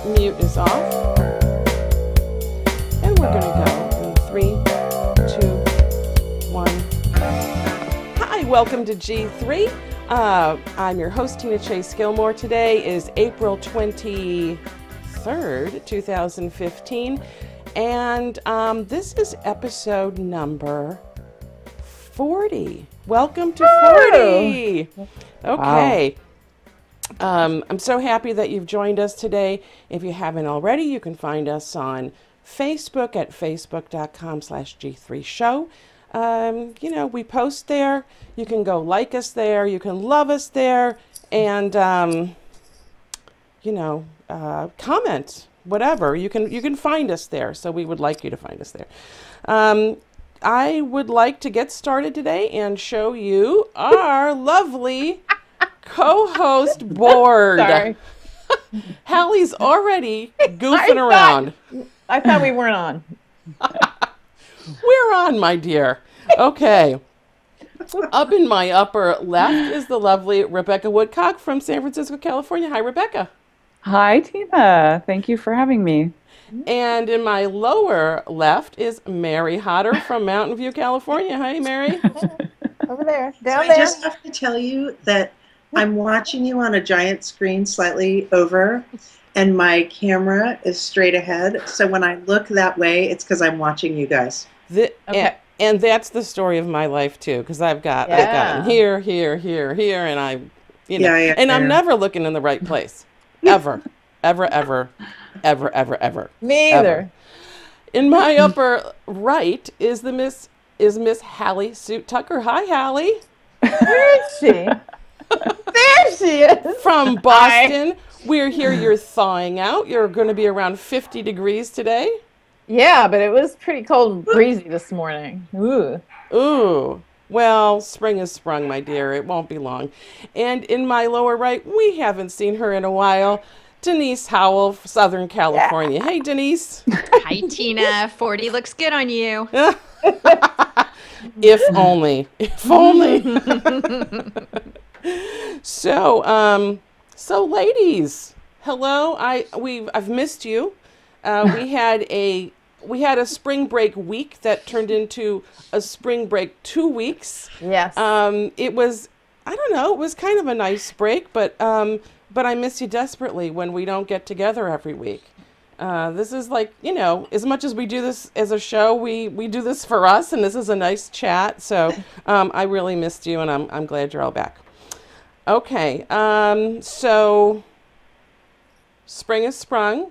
mute is off. And we're going to go in 3, 2, 1. Hi, welcome to G3. I'm your host, Tina Chase Gilmore. Today is April 23rd, 2015. And this is episode number 40. Welcome to 40. Okay. Wow. I'm so happy that you've joined us today. If you haven't already, you can find us on Facebook at facebook.com/G3show. We post there. You can go like us there. You can love us there. And, comment, whatever. You can find us there. So we would like you to find us there. I would like to get started today and show you our lovely co-host board. Sorry. Hallie's already goofing around. I thought we weren't on. We're on, my dear. Okay. Up in my upper left is the lovely Rebecca Woodcock from San Francisco, California. Hi, Rebecca. Hi, Tina. Thank you for having me. And in my lower left is Mary Hodder from Mountain View, California. Hi, Mary. Over there. Down there. I just have to tell you that I'm watching you on a giant screen slightly over, and my camera is straight ahead. So when I look that way, it's because I'm watching you guys. Okay. And that's the story of my life too, because I've got them here, and I'm never looking in the right place, ever. Ever. Me either. In my upper right is Miss Hallie Suit Tucker. Hi, Hallie. Where is she? There she is. From Boston. We're here. You're thawing out. You're going to be around 50 degrees today. Yeah, but it was pretty cold and breezy this morning. Ooh. Well, spring has sprung, my dear. It won't be long. And in my lower right, we haven't seen her in a while. Denise Howell, Southern California. Yeah. Hey, Denise. Hi, Tina. 40 looks good on you. If only. So ladies, hello. I've missed you. We had a spring break week that turned into a spring break 2 weeks. Yes. It was kind of a nice break, but I miss you desperately when we don't get together every week. This is like, as much as we do this as a show, we do this for us, and this is a nice chat. So I really missed you, and I'm glad you're all back. Okay, so spring has sprung.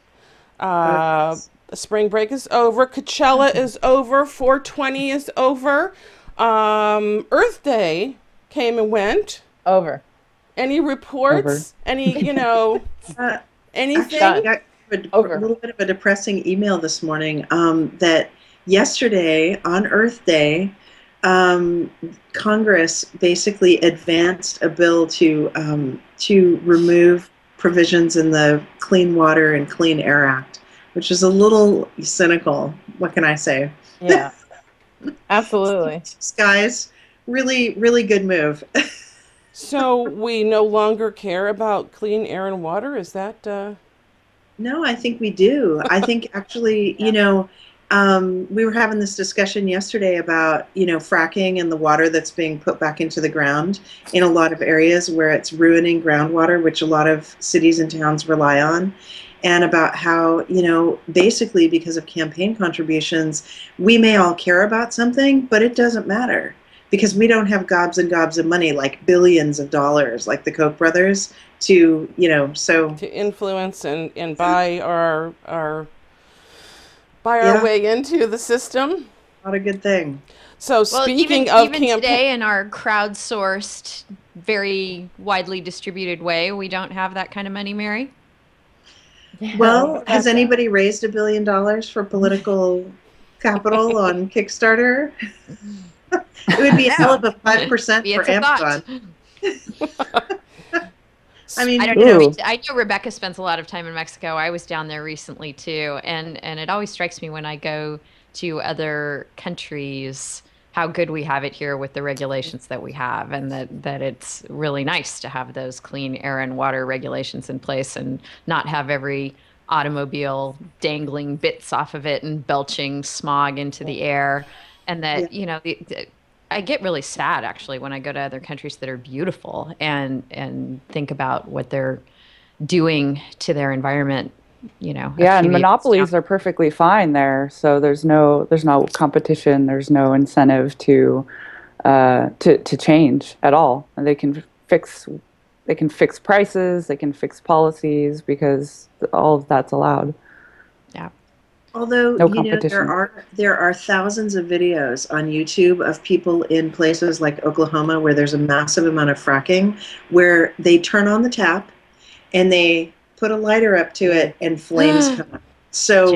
Spring break is over. Coachella is over. 420 is over. Earth Day came and went. Over. Any reports? Over. Any, anything? Actually, I got a little bit of a depressing email this morning that yesterday on Earth Day, Congress basically advanced a bill to remove provisions in the Clean Water and Clean Air Act, which is a little cynical. What can I say? Yeah, absolutely. Guys, really, really good move. So we no longer care about clean air and water? Is that... No, I think we do. I think actually, we were having this discussion yesterday about, fracking and the water that's being put back into the ground in a lot of areas where it's ruining groundwater, which a lot of cities and towns rely on, and about how, basically because of campaign contributions, we may all care about something, but it doesn't matter. Because we don't have gobs and gobs of money, like billions of dollars, like the Koch brothers, to influence and buy our way into the system. Not a good thing. So speaking of even today in our crowdsourced, very widely distributed way, we don't have that kind of money, Mary. Well, has anybody raised $1 billion for political capital on Kickstarter? It would be a hell of a 5% for Amazon. I mean, I don't know. I know Rebecca spends a lot of time in Mexico. I was down there recently too, and it always strikes me when I go to other countries how good we have it here with the regulations that we have, and that it's really nice to have those clean air and water regulations in place and not have every automobile dangling bits off of it and belching smog into the air. And that, I get really sad actually when I go to other countries that are beautiful and think about what they're doing to their environment. Yeah, and monopolies are perfectly fine there. So there's no competition. There's no incentive to change at all. And they can fix prices. They can fix policies because all of that's allowed. Yeah. Although there are thousands of videos on YouTube of people in places like Oklahoma where there's a massive amount of fracking, where they turn on the tap and they put a lighter up to it and flames come up. So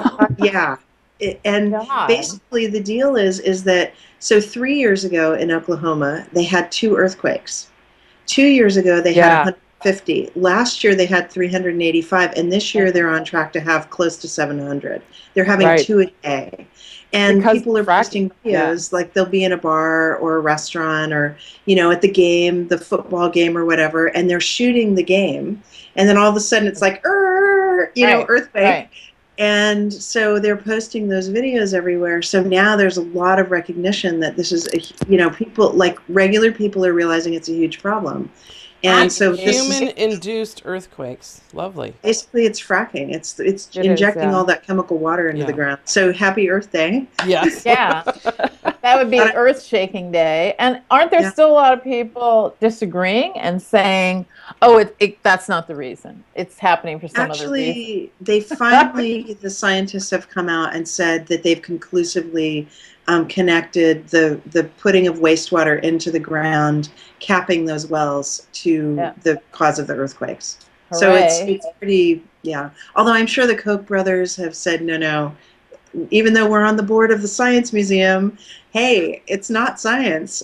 basically the deal is that, so 3 years ago in Oklahoma they had 2 earthquakes. 2 years ago they had 150. Last year they had 385, and this year they're on track to have close to 700. They're having 2 a day. And because people are posting videos, like they'll be in a bar or a restaurant or, at the game, the football game or whatever, and they're shooting the game. And then all of a sudden it's like, earthquake. Right. And so they're posting those videos everywhere. So now there's a lot of recognition that this is, people, like regular people are realizing it's a huge problem. And so human-induced earthquakes. Lovely. Basically, it's fracking. It's injecting all that chemical water into the ground. So happy Earth Day. Yes. Yeah. That would be Earth-shaking day. And aren't there still a lot of people disagreeing and saying, oh, that's not the reason. It's happening for some other reason? Actually, they finally, the scientists have come out and said that they've conclusively connected the putting of wastewater into the ground, capping those wells to the cause of the earthquakes. Hooray. So it's pretty, Although I'm sure the Koch brothers have said, no, even though we're on the board of the Science Museum, hey, it's not science.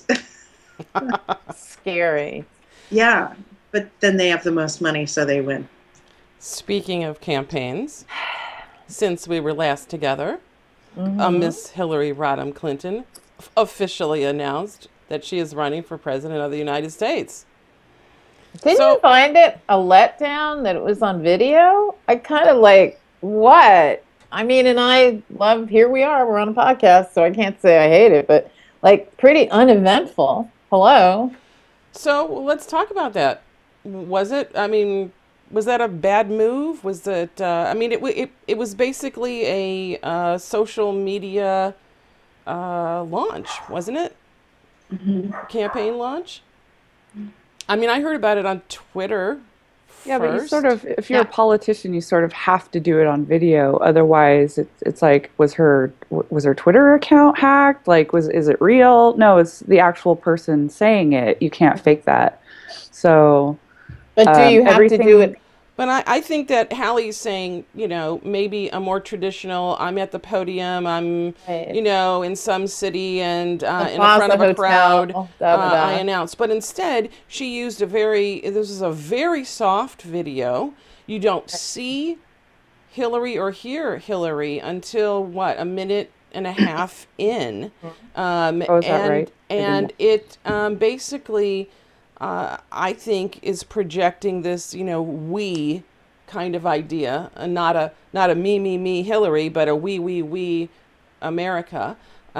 Scary. Yeah, but then they have the most money, so they win. Speaking of campaigns, since we were last together, Miss Hillary Rodham Clinton officially announced that she is running for president of the United States. Didn't you find it a letdown that it was on video? I kind of what? I mean, and I love, here we are, we're on a podcast, so I can't say I hate it, but pretty uneventful. Hello. So let's talk about that. Was that a bad move? Was it? It was basically a social media launch, wasn't it? Campaign launch. I mean, I heard about it on Twitter. Yeah, first. But if you're a politician, you sort of have to do it on video. Otherwise, it's like, was her Twitter account hacked? Is it real? No, it's the actual person saying it. You can't fake that. So. But do you have to do it? But I think that Hallie's saying, maybe a more traditional, I'm at the podium, I'm, in some city and in front of a crowd, I announced. But instead, she used this is a very soft video. You don't see Hillary or hear Hillary until, a minute and a half in. Is that right? And it basically... I think is projecting this, we kind of idea, not a me Hillary, but a we America.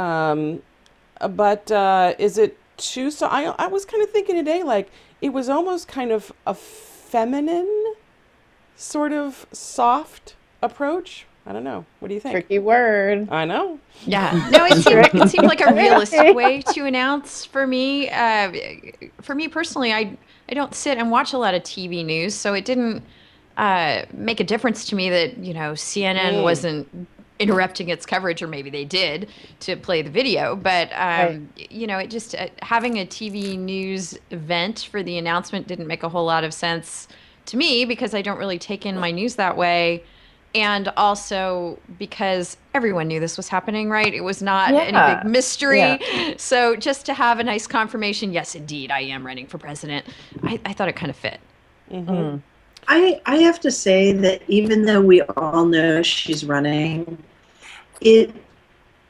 But is it too? So I was kind of thinking today, it was almost kind of a feminine, sort of soft approach. I don't know. What do you think? Tricky word. I know. Yeah. No, it seemed like a realistic way to announce for me. For me personally, I don't sit and watch a lot of TV news, so it didn't make a difference to me that, CNN wasn't interrupting its coverage, or maybe they did to play the video. But, it just having a TV news event for the announcement didn't make a whole lot of sense to me because I don't really take in my news that way. And also because everyone knew this was happening, right? It was not any big mystery. Yeah. So just to have a nice confirmation, yes, indeed, I am running for president, I thought it kind of fit. Mm-hmm. I have to say that even though we all know she's running,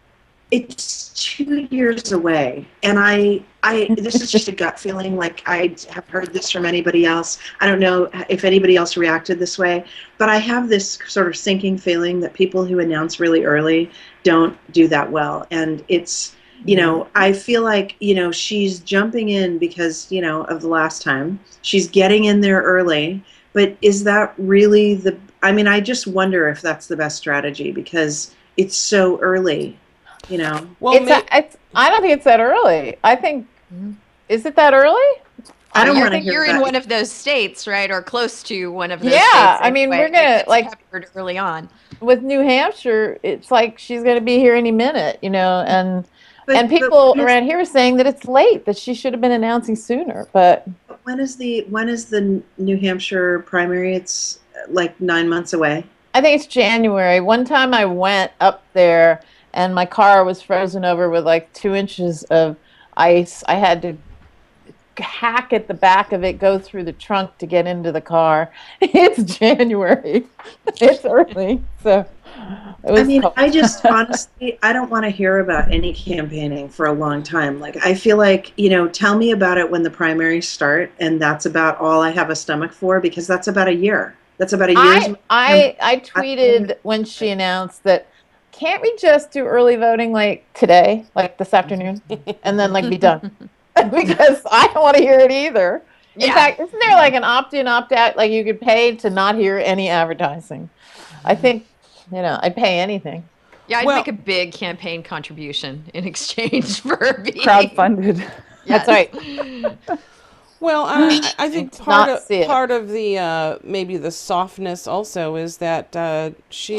It's 2 years away, and this is just a gut feeling. Like, I have heard this from anybody else. I don't know if anybody else reacted this way, but I have this sort of sinking feeling that people who announce really early don't do that well. And it's, I feel like, she's jumping in because, of the last time. She's getting in there early, but is that really I just wonder if that's the best strategy, because it's so early. Well, I don't think it's that early. I think, is it that early? I don't want to think hear you're that. in one of those states, right, or close to one of those. Yeah, states. I mean, we're gonna covered early on. With New Hampshire. It's like she's gonna be here any minute, and people around here are saying that it's late, that she should have been announcing sooner. But when is the New Hampshire primary? It's like 9 months away. I think it's January. One time I went up there, and my car was frozen over with like 2 inches of ice. I had to hack at the back of it, go through the trunk to get into the car. It's January. It's early. So cold. I just honestly, I don't want to hear about any campaigning for a long time. Like, I feel like, tell me about it when the primaries start, and that's about all I have a stomach for, because that's about a year. That's about a year's. I tweeted when she announced that, can't we just do early voting like today, like this afternoon, and then be done? Because I don't want to hear it either. In fact, isn't there like an opt-in, opt-out, like you could pay to not hear any advertising? I think, I'd pay anything. Yeah, I'd make a big campaign contribution in exchange for being crowdfunded. Yes. That's right. Well, I think part of the maybe the softness also is that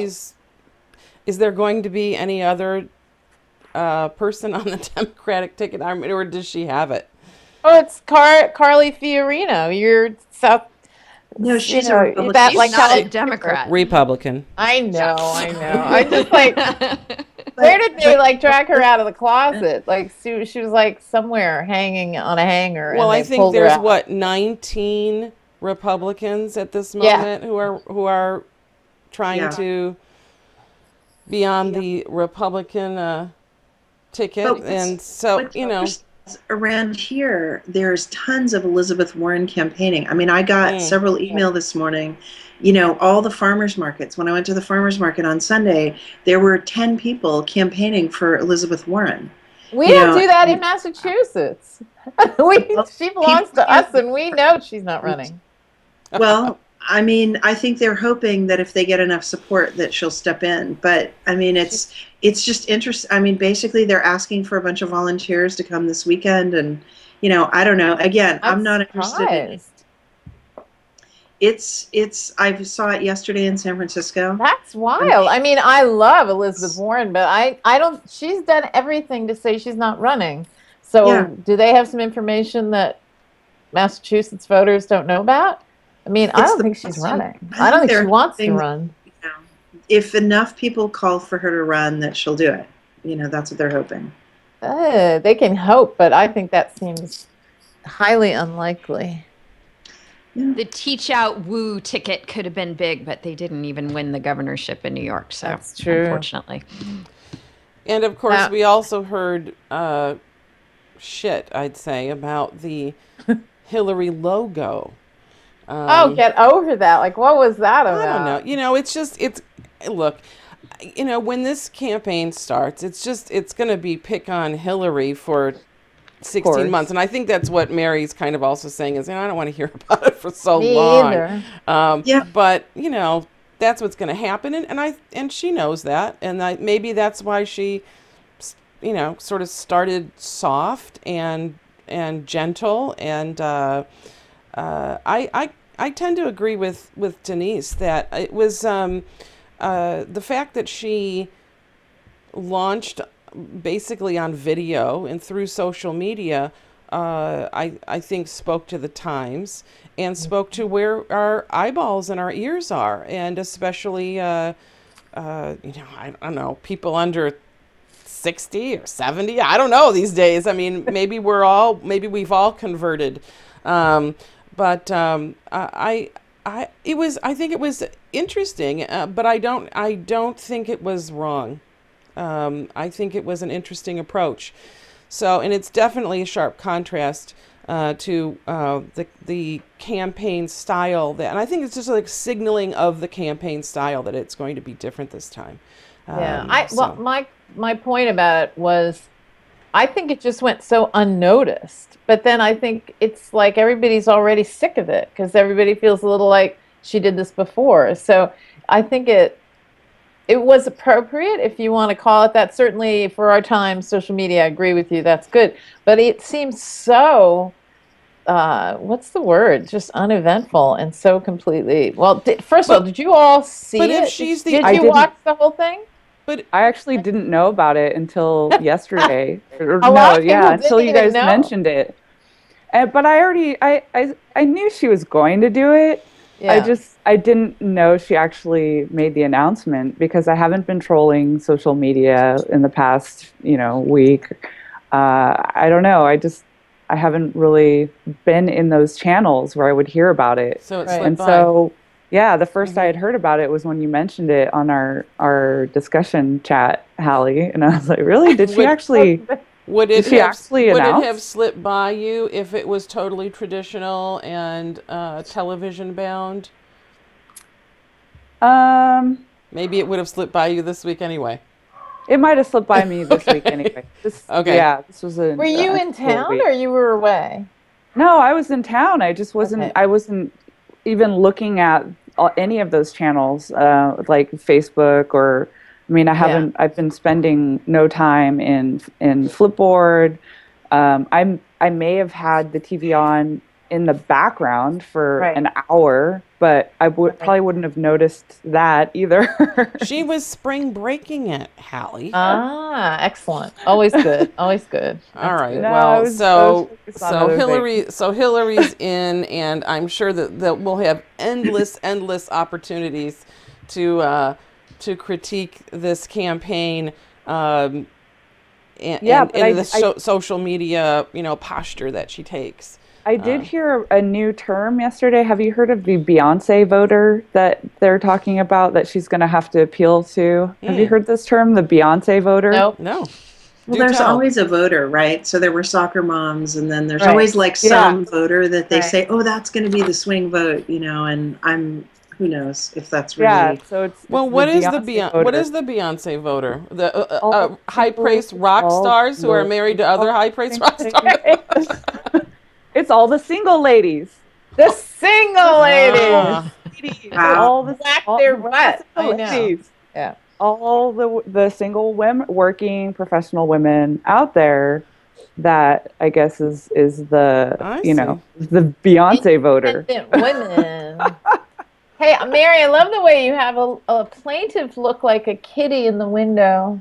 is there going to be any other person on the Democratic ticket, or does she have it? Oh, it's Carly Fiorina. You're South. No, she's a Republican. She's not a Democrat. Republican. I know. I just where did they drag her out of the closet? She was somewhere hanging on a hanger. Well, and I think there's 19 Republicans at this moment who are trying to be on the Republican ticket, and so around here there's tons of Elizabeth Warren campaigning. I got several email this morning. All the farmers markets, when I went to the farmers market on Sunday, there were 10 people campaigning for Elizabeth Warren. We don't do that in Massachusetts. She belongs to us, and we know she's not running. Well, I think they're hoping that if they get enough support that she'll step in. But it's just interesting. Basically they're asking for a bunch of volunteers to come this weekend, and I don't know. Again, I'm not interested in it. I saw it yesterday in San Francisco. That's wild. I love Elizabeth Warren, but I don't. She's done everything to say she's not running. So do they have some information that Massachusetts voters don't know about? I don't think she's running. I don't think she wants to run. If enough people call for her to run, that she'll do it. That's what they're hoping. They can hope, but I think that seems highly unlikely. Yeah. The Teach Out Woo ticket could have been big, but they didn't even win the governorship in New York. So that's true, unfortunately. And of course, we also heard shit, I'd say, about the Hillary logo. Get over that. What was that about? I don't know. Look, when this campaign starts, it's going to be pick on Hillary for 16 months. And I think that's what Mary's kind of also saying is, I don't want to hear about it for so long. Either. But, that's what's going to happen. And she knows that. And maybe that's why she, sort of started soft and gentle. And I tend to agree with Denise that it was the fact that she launched basically on video and through social media, I think spoke to the times and spoke to where our eyeballs and our ears are, and especially I don't know, people under 60 or 70, I don't know these days. Maybe we've all converted. But I think it was interesting, but I don't think it was wrong. I think it was an interesting approach. So, and it's definitely a sharp contrast to the campaign style and I think it's just like signaling of the campaign style that it's going to be different this time. Well, my point about it was, I think it just went so unnoticed. But then I think it's like everybody's already sick of it because everybody feels a little like she did this before. So I think it was appropriate, if you want to call it that. Certainly for our time, social media, I agree with you, that's good. But it seems so, what's the word? Just uneventful and so completely. Well, first of all, did you all see it? If she's did you watch the whole thing? But I actually didn't know about it until yesterday. Until you guys mentioned it. But I knew she was going to do it. Yeah. I didn't know she actually made the announcement because I haven't been trolling social media in the past, week. I don't know. I haven't really been in those channels where I would hear about it. So it's the first I had heard about it was when you mentioned it on our discussion chat, Hallie, and I was like, really? Did she actually? Would it have slipped by you if it was totally traditional and television bound? Maybe it would have slipped by you this week anyway. It might have slipped by me this week anyway. Okay. Yeah, this was Were you in town or you were away? No, I was in town. I just wasn't. Okay. I wasn't even looking at any of those channels, like Facebook or. I mean, I haven't. Yeah. I've been spending no time in Flipboard. I may have had the TV on in the background for an hour, but I probably wouldn't have noticed that either. She was spring breaking it, Hallie. Ah, excellent. Always good. Always good. All right. Good. Well, so Hillary's in, and I'm sure that we'll have endless opportunities to critique this campaign and the social media, posture that she takes. I did hear a new term yesterday. Have you heard of the Beyonce voter that they're talking about that she's going to have to appeal to? Have you heard this term, the Beyonce voter? Nope. No. Well, there's always a voter, right? So there were soccer moms, and then there's always like some voter that they say, oh, that's going to be the swing vote, and who knows if that's really. Yeah, so it's what is the Beyonce voter? The high-priced rock stars who are married to other high-priced rock stars? It's all the single ladies. The single ladies. Wow. All the ladies. Yeah. All the single women, working professional women out there that I guess is the the Beyonce voter. Women. Hey, Mary, I love the way you have a plaintive look like a kitty in the window.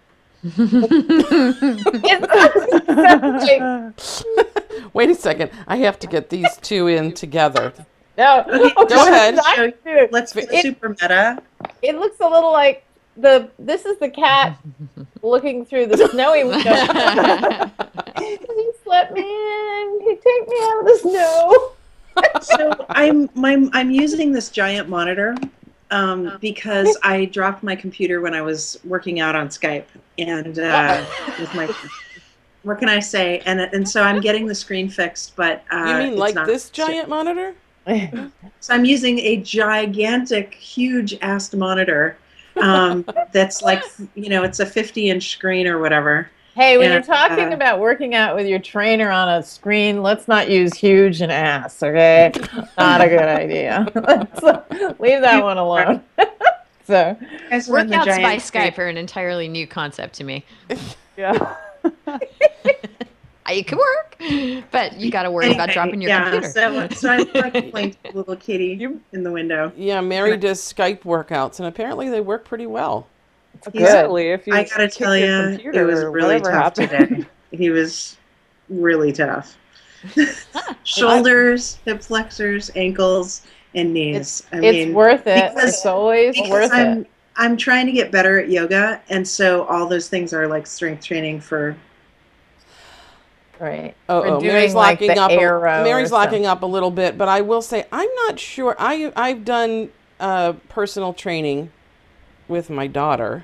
Wait a second. I have to get these two in together. No. Go ahead. Let's get super meta. It looks a little like this is the cat looking through the snowy window. Please let me in. Take me out of the snow. So I'm using this giant monitor because I dropped my computer when I was working out on Skype and with my. What can I say? And so I'm getting the screen fixed, but you mean like this giant monitor? So I'm using a gigantic, huge-assed monitor that's like it's a 50-inch screen or whatever. Hey, when you're talking about working out with your trainer on a screen, let's not use huge and ass, okay? Not a good idea. Leave that one alone. So, workouts by Skype are an entirely new concept to me. Yeah. It could work, but you got to worry about dropping your computer. So I'm playing little kitty in the window. Yeah, Mary does Skype workouts, and apparently they work pretty well. Apparently, if you I gotta tell you, it was really tough today. He was really tough. Shoulders, hip flexors, ankles, and knees. It's worth it. It's always worth it. I'm trying to get better at yoga, and so all those things are like strength training for. Right. Mary's locking up. Mary's locking up a little bit, but I will say I'm not sure. I've done personal training with my daughter,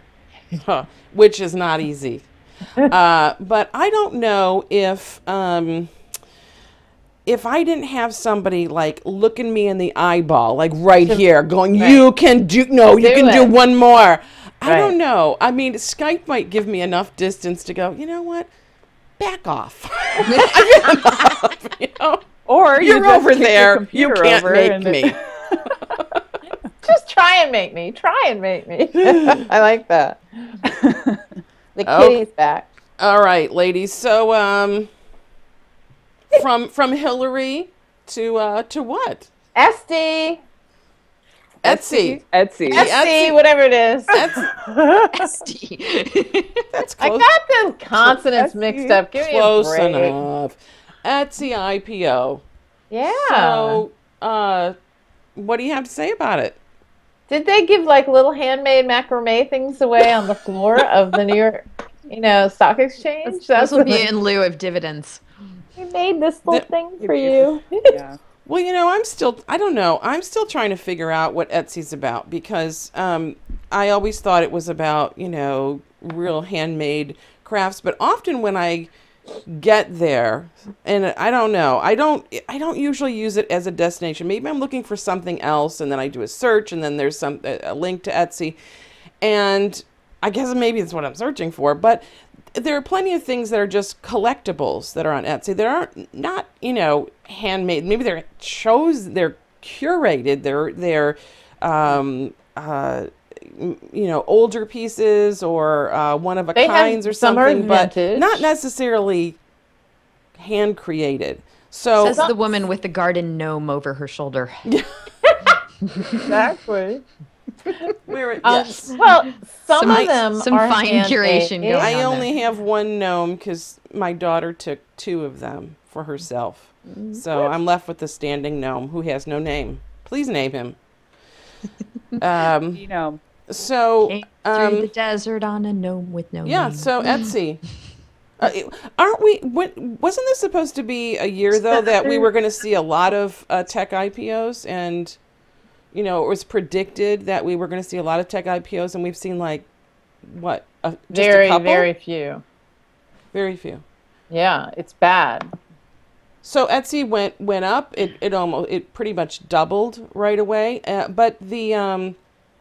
which is not easy. But I don't know if I didn't have somebody like looking me in the eyeball, like right here, going, "You can do do one more." I don't know. I mean, Skype might give me enough distance to go, you know what? Back off. You know? Or you're over there. You can't make me. Just try and make me. I like that. The kitty's back. All right, ladies. So, from Hillary to what? Etsy, whatever it is. Etsy. That's close. I got the consonants mixed up. Give me Close a break. enough. Etsy IPO. Yeah. So, what do you have to say about it? Did they give like little handmade macrame things away on the floor of the New York, stock exchange? This will be in lieu of dividends. We made this little thing for you. Yeah. Well, I don't know. I'm still trying to figure out what Etsy's about because I always thought it was about, real handmade crafts. But often when I get there, and I don't know, I don't usually use it as a destination. Maybe I'm looking for something else, and then I do a search, and then there's a link to Etsy. And I guess maybe that's what I'm searching for. But there are plenty of things that are just collectibles that are on Etsy that aren't not handmade. Maybe they're curated. They're older pieces or one of a kinds or something, but not necessarily hand created. So says the woman with the garden gnome over her shoulder. Exactly. Yes. Well, some of them some are fine handmade. curation going on I there. only have one gnome because my daughter took 2 of them for herself. So I'm left with the standing gnome who has no name. Please name him. So through the desert on a gnome with no name. So Etsy. Aren't we? Wasn't this supposed to be a year though that we were going to see a lot of tech IPOs, and it was predicted that we were going to see a lot of tech IPOs, and we've seen like what? Just very, a couple? very few. Very few. Yeah, it's bad. So Etsy went up. It pretty much doubled right away. But the I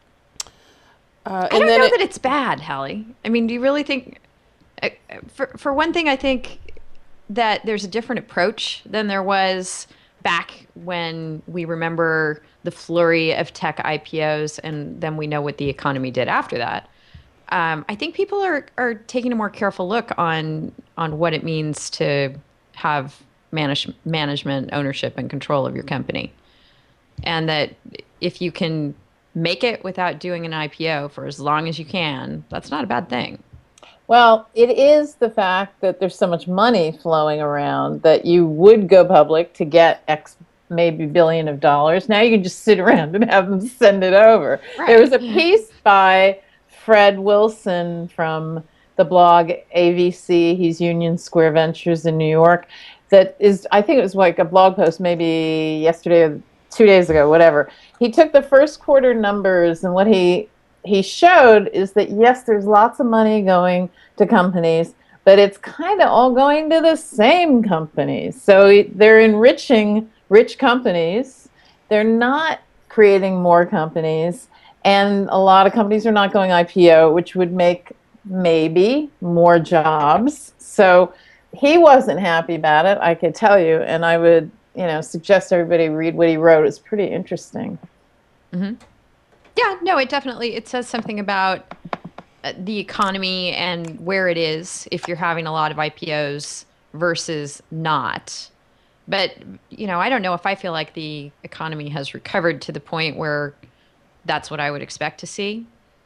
don't know that it's bad, Hallie. I mean, do you really think? For one thing, I think that there's a different approach than there was back when we remember the flurry of tech IPOs, and then we know what the economy did after that. I think people are taking a more careful look on what it means to have management, ownership, and control of your company, and that if you can make it without doing an IPO for as long as you can, that's not a bad thing. Well, it is the fact that there's so much money flowing around that you would go public to get X maybe billion of dollars. Now you can just sit around and have them send it over. Right. There was a piece by Fred Wilson from the blog AVC. He's Union Square Ventures in New York. That is, I think it was like a blog post maybe yesterday or 2 days ago, whatever. He took the first quarter numbers, and what he showed is that, yes, there's lots of money going to companies, but it's kind of all going to the same companies. So they're enriching rich companies. They're not creating more companies. And a lot of companies are not going IPO, which would make maybe more jobs. So he wasn't happy about it, I could tell you. And I would, suggest everybody read what he wrote. It's pretty interesting. Mm-hmm. Yeah, no, it says something about the economy and where it is if you're having a lot of IPOs versus not. But, I don't know if I feel like the economy has recovered to the point where that's what I would expect to see.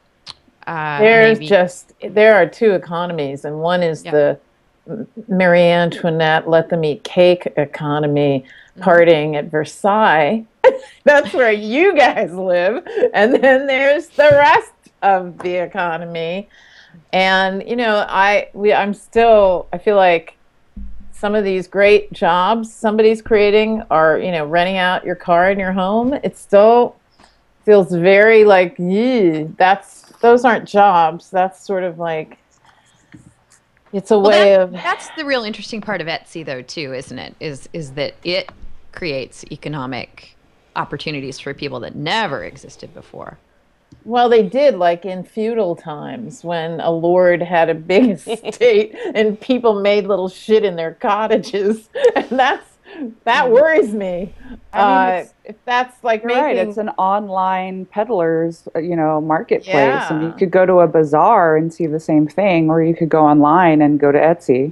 There are 2 economies, and one is the Marie Antoinette let them eat cake economy, partying at Versailles. That's where you guys live. And then there's the rest of the economy. And, I feel like some of these great jobs somebody's creating are, renting out your car and your home. It's still feels very like, those aren't jobs. That's sort of like, it's a way of. That's the real interesting part of Etsy, though, too, isn't it? Is that it creates economic opportunities for people that never existed before. Well, they did, like in feudal times when a lord had a big estate and people made little shit in their cottages, and that worries me. I mean, if that's like making... Right, it's an online peddler's, marketplace, and you could go to a bazaar and see the same thing, or you could go online and go to Etsy.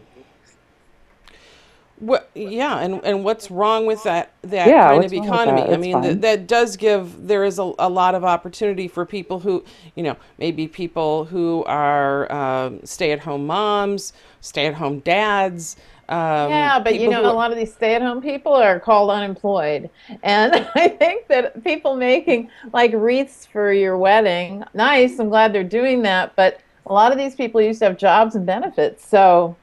And what's wrong with that kind of economy? I mean, that does there is a lot of opportunity for people who, maybe people who are stay-at-home moms, stay-at-home dads. But a lot of these stay-at-home people are called unemployed. And I think that people making like wreaths for your wedding, nice, I'm glad they're doing that, but a lot of these people used to have jobs and benefits, so...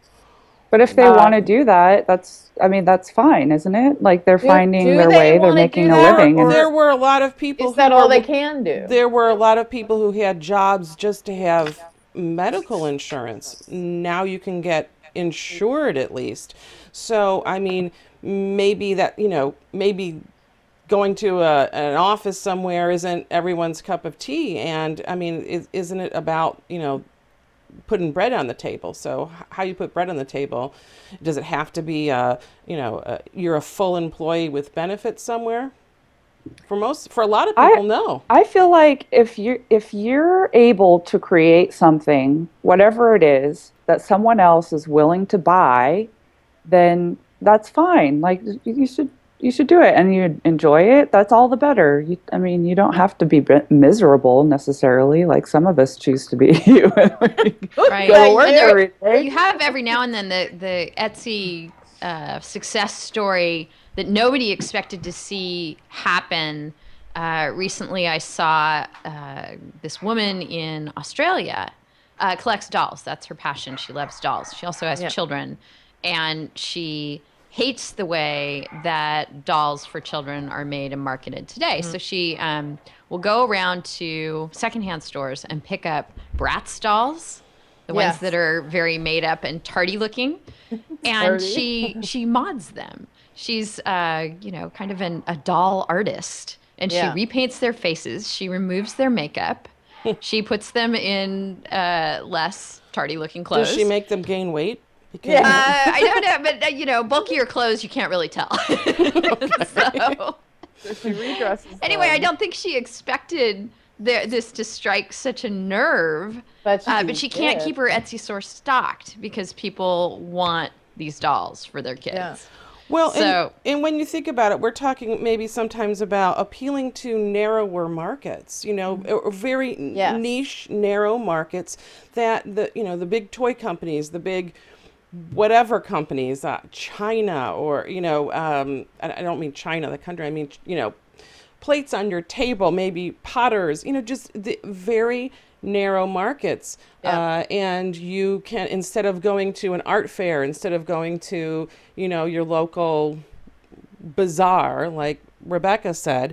But if they want to do that, that's fine, isn't it? Like they're finding their way, they're making a living. There were a lot of people. Is that all they can do? There were a lot of people who had jobs just to have medical insurance. Now you can get insured at least. So I mean, maybe that maybe going to an office somewhere isn't everyone's cup of tea. And I mean, isn't it about putting bread on the table? So how you put bread on the table, does it have to be you're a full employee with benefits somewhere? For a lot of people, no. I feel like if you're able to create something, whatever it is, that someone else is willing to buy, then that's fine. Like you should do it, and you enjoy it. That's all the better. You don't have to be miserable necessarily, like some of us choose to be. Right. Go to work every day. You have every now and then the Etsy success story that nobody expected to see happen. Recently, I saw this woman in Australia collects dolls. That's her passion. She loves dolls. She also has children, and she hates the way that dolls for children are made and marketed today. So she will go around to secondhand stores and pick up Bratz dolls, the ones that are very made up and tardy looking, and she mods them. She's kind of a doll artist, and she repaints their faces. She removes their makeup. She puts them in less tardy looking clothes. Does she make them gain weight? I don't know, but bulkier clothes you can't really tell. So she redresses. Anyway, I don't think she expected this to strike such a nerve, but she can't keep her Etsy store stocked because people want these dolls for their kids. Yeah. Well, and when you think about it, we're talking maybe sometimes about appealing to narrower markets, very niche, narrow markets that the big toy companies, the big whatever companies, China, or I don't mean China the country, I mean plates on your table, maybe potters, just the very narrow markets. And you can, instead of going to an art fair, instead of going to your local bazaar like Rebecca said,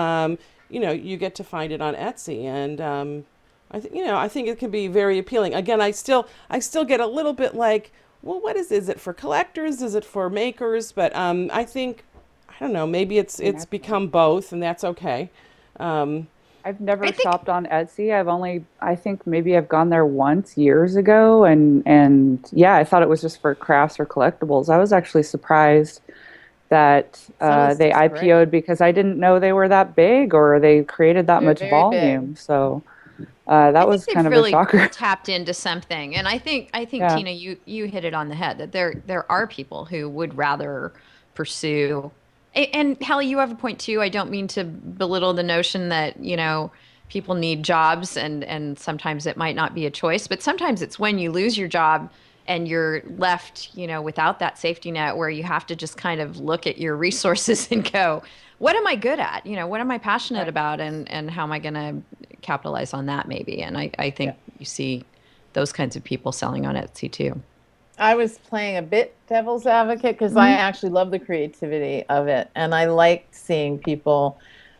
you get to find it on Etsy. And I think it can be very appealing. Again, I still get a little bit like, well, what is it for collectors? Is it for makers? But I think, I don't know, maybe it's become both, and that's okay. I've never shopped on Etsy. I think maybe I've gone there once years ago, and I thought it was just for crafts or collectibles. I was actually surprised that they IPO'd because I didn't know they were that big or they created that much volume. Big. So that was kind of really a shocker. Tapped into something, and I think Tina, you hit it on the head that there are people who would rather pursue. And Hallie, you have a point too. I don't mean to belittle the notion that people need jobs, and sometimes it might not be a choice, but sometimes it's when you lose your job and you're left without that safety net, where you have to just kind of look at your resources and go, what am I good at? What am I passionate about, and how am I going to capitalize on that maybe? And I think you see those kinds of people selling on Etsy too. I was playing a bit devil's advocate because I actually love the creativity of it, and I liked seeing people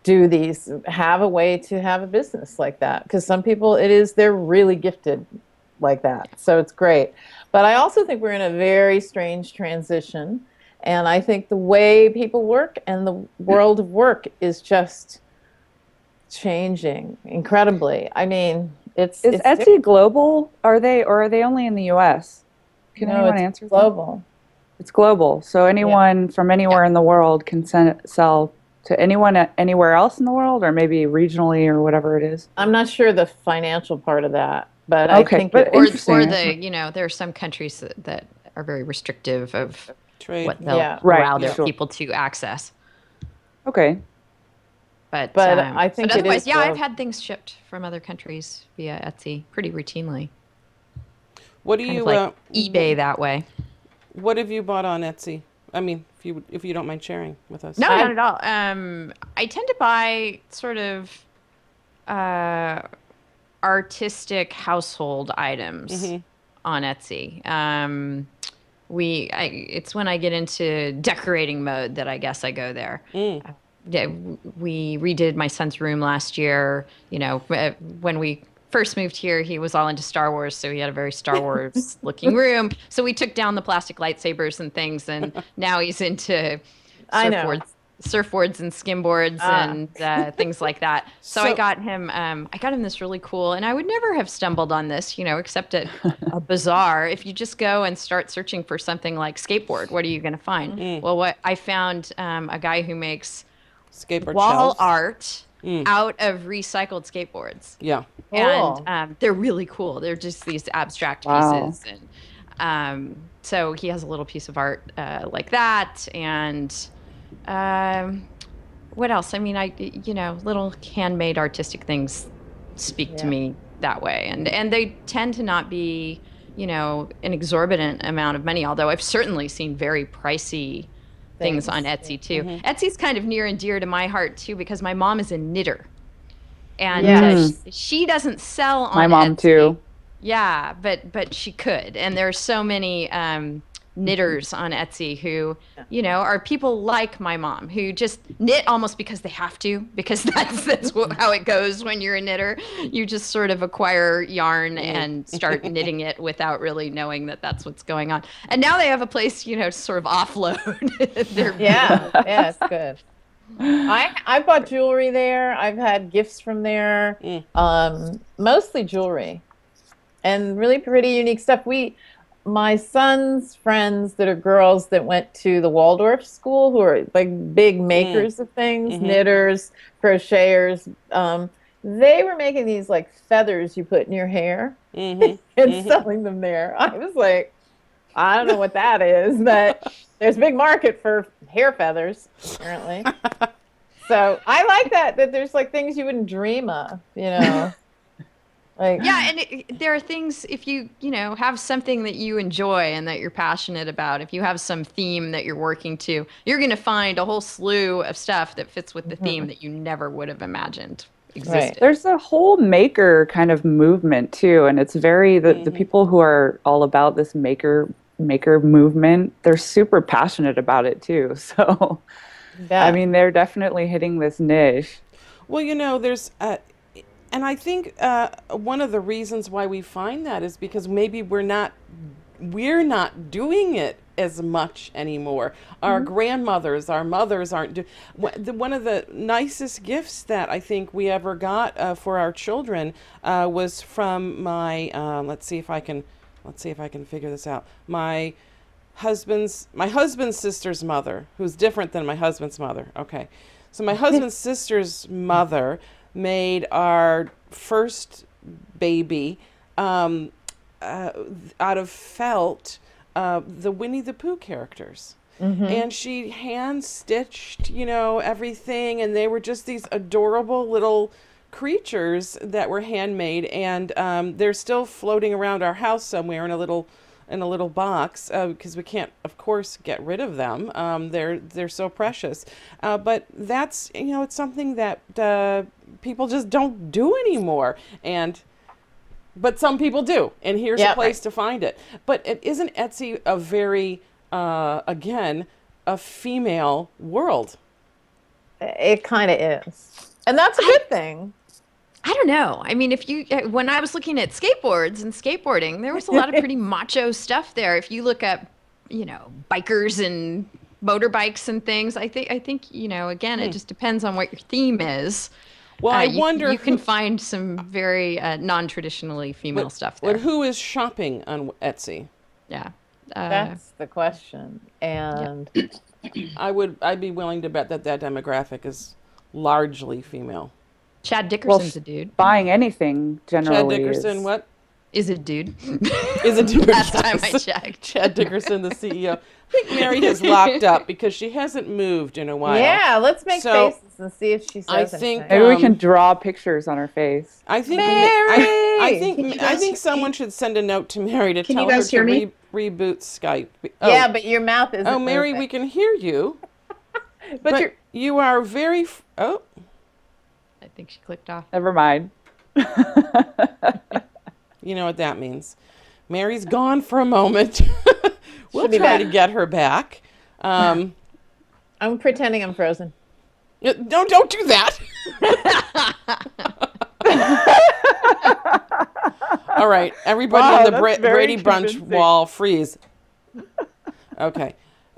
do these, have a way to have a business like that. Because some people, they're really gifted like that. So it's great. But I also think we're in a very strange transition. And I think the way people work and the world of work is just changing incredibly. I mean, it's Etsy global? Are they only in the US? Can anyone answer global. That? It's global. So anyone from anywhere in the world can sell to anyone anywhere else in the world, or maybe regionally or whatever it is. I'm not sure the financial part of that, but okay, I think or there are some countries that are very restrictive of trade, what they'll allow their people to access. Okay. But I think but otherwise, I've had things shipped from other countries via Etsy pretty routinely. What do you eBay that way? What have you bought on Etsy? I mean, if you don't mind sharing with us. No, not at all. I tend to buy sort of artistic household items on Etsy. It's when I get into decorating mode that I guess I go there. We redid my son's room last year. You know, when we first moved here, he was all into Star Wars, so he had a very Star Wars looking room. So we took down the plastic lightsabers and things, and now he's into surfboards and skimboards and things like that. So I got him this really cool, and I would never have stumbled on this, except at a bazaar. If you just go and start searching for something like skateboard, what are you going to find? Well, what I found a guy who makes skateboard wall art out of recycled skateboards. Yeah. And they're really cool. They're just these abstract pieces. And so he has a little piece of art like that. And what else? I mean, little handmade artistic things speak to me that way. And they tend to not be, an exorbitant amount of money, although I've certainly seen very pricey things on Etsy too. Etsy's kind of near and dear to my heart too, because my mom is a knitter, and she doesn't sell on my mom Etsy. Too. Yeah, but she could, and there's so many knitters on Etsy who, are people like my mom who just knit almost because they have to, because that's how it goes when you're a knitter. You just sort of acquire yarn and start knitting it without really knowing that that's what's going on. And now they have a place, to sort of offload. It's good. I bought jewelry there. I've had gifts from there, mostly jewelry, and really pretty unique stuff. My son's friends that are girls that went to the Waldorf school, who are like big makers of things, knitters, crocheters, they were making these like feathers you put in your hair and selling them there. I was like, I don't know what that is, but there's a big market for hair feathers, apparently. So I like that there's like things you wouldn't dream of, and there are things, if you have something that you enjoy and that you're passionate about, if you have some theme that you're working to, you're going to find a whole slew of stuff that fits with the theme that you never would have imagined existed. Right. There's a whole maker kind of movement too, and it's very the people who are all about this maker movement, they're super passionate about it too. So I mean, they're definitely hitting this niche. Well, there's and I think one of the reasons why we find that is because maybe we're not doing it as much anymore. Our grandmothers, our mothers aren't doing. One of the nicest gifts that I think we ever got for our children was from my. Let's see if I can figure this out. My husband's sister's mother, who's different than my husband's mother. Okay, so my husband's sister's mother made our first baby out of felt, the Winnie the Pooh characters. And she hand stitched, everything, and they were just these adorable little creatures that were handmade, and they're still floating around our house somewhere in a little box, because we can't, of course, get rid of them. They're so precious. But that's, it's something that people just don't do anymore. But some people do, and here's a place to find it. But isn't Etsy a very, again, a female world? It kind of is. And that's a good thing. I don't know. I mean, when I was looking at skateboards and skateboarding, there was a lot of pretty macho stuff there. If you look up, bikers and motorbikes and things, I think, again, it just depends on what your theme is. Well, I wonder you can find some very non-traditionally female stuff there. But who is shopping on Etsy? Yeah. That's the question. And I'd be willing to bet that demographic is largely female. Chad Dickerson's a dude. Buying anything generally. Chad Dickerson, what? Is a dude. Is a dude. Last time I checked. Chad Dickerson, the CEO. I think Mary has locked up because she hasn't moved in a while. Yeah, let's make faces and see if she says anything. Maybe we can draw pictures on her face. I think Mary! I think someone should send a note to Mary to tell her to reboot Skype. Oh. Yeah, but your mouth isn't. Oh, Mary, moving. We can hear you. but you are very. I think she clicked off. Never mind. You know what that means. Mary's gone for a moment. We'll try to get her back. I'm pretending I'm frozen. Don't do that. All right, everybody on the Brady Bunch wall, freeze. Okay.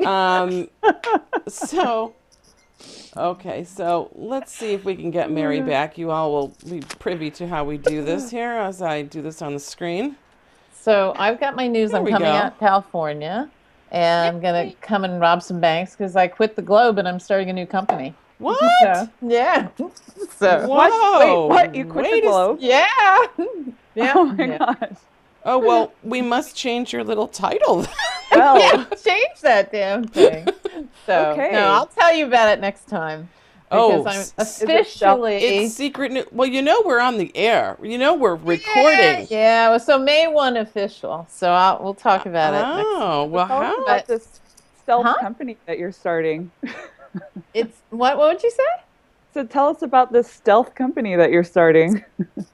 So let's see if we can get Mary back. You all will be privy to how we do this here as I do this on the screen. So I've got my news. I'm coming out to California, and I'm going to come and rob some banks because I quit the Globe and I'm starting a new company. What? Yeah. Whoa. Wait, what? You quit the Globe? Yeah. Yeah. Oh my gosh. Oh, well, we must change your little title. Yeah, change that damn thing. So, no, I'll tell you about it next time. Because I'm officially... It's secret. Well, we're on the air. We're recording. Yeah. Well, so May 1 official. So we'll talk about it next time. Oh, well, how? About this stealth company that you're starting. It's... What would you say? So tell us about this stealth company that you're starting.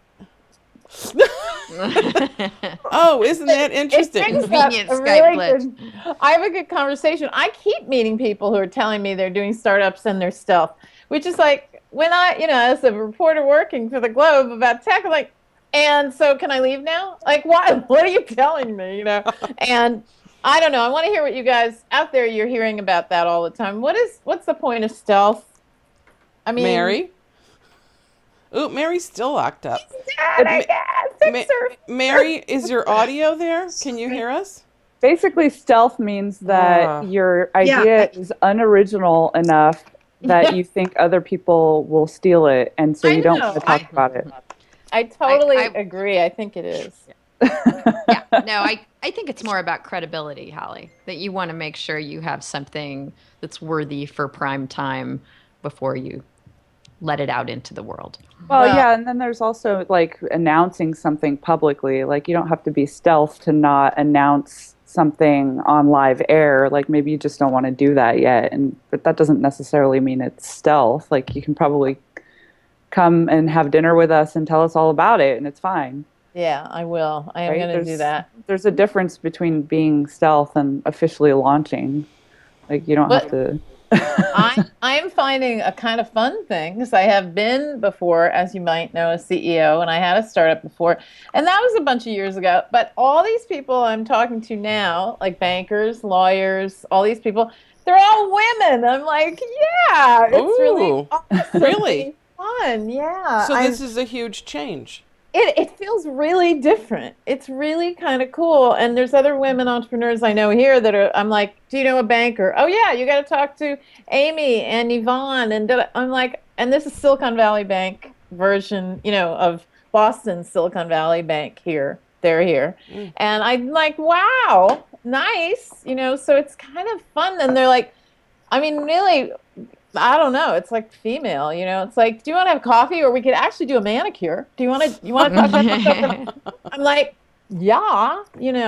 Oh, isn't that interesting? Convenient Skype glitch. I have a good conversation. I keep meeting people who are telling me they're doing startups and they're stealth, which is like when I, as a reporter working for the Globe about tech, I'm like, and so can I leave now? Like, what? What are you telling me? And I don't know. I want to hear what you guys out there, you're hearing about that all the time. What's the point of stealth? I mean, Mary? Oh, Mary's still locked up. Mary, is your audio there? Can you hear us? Basically, stealth means that your idea is unoriginal enough that you think other people will steal it, and so you don't want to talk about it. I totally agree. I think it is. Yeah. No, I think it's more about credibility, Holly, that you want to make sure you have something that's worthy for prime time before you let it out into the world. Well, yeah, and then there's also like announcing something publicly. Like you don't have to be stealth to not announce something on live air. Like maybe you just don't want to do that yet, but that doesn't necessarily mean it's stealth. Like you can probably come and have dinner with us and tell us all about it, and it's fine. Yeah, I will. I am going to do that. There's a difference between being stealth and officially launching. Like you don't have to. I'm finding a kind of fun thing because I have been before, as you might know, a CEO, and I had a startup before, and that was a bunch of years ago. But all these people I'm talking to now, like bankers, lawyers, all these people, they're all women. I'm like, yeah, it's really awesome. Really fun. Yeah. So this is a huge change. It feels really different. It's really kind of cool. And there's other women entrepreneurs I know here that are, I'm like, do you know a banker? Oh, yeah, you got to talk to Amy and Yvonne. And I'm like, and this is Silicon Valley Bank version, of Boston's Silicon Valley Bank here. They're here. And I'm like, wow, nice. So it's kind of fun. And they're like, I mean, really, I don't know. It's like female, It's like, do you want to have coffee, or we could actually do a manicure? Do you want to talk about something? I'm like, yeah,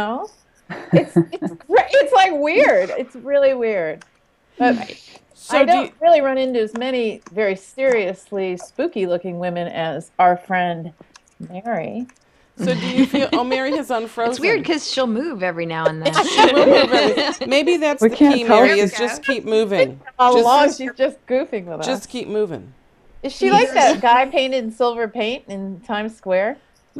It's like weird. It's really weird. But so I don't really run into as many very seriously spooky-looking women as our friend Mary. So do you feel? Oh, Mary has unfrozen. It's weird because she'll move every now and then. She will move maybe that's We the can't key, tell Mary. her. Is just keep moving. All Just- along, she's just goofing with us. Just keep moving. Is she like that guy painted in silver paint in Times Square?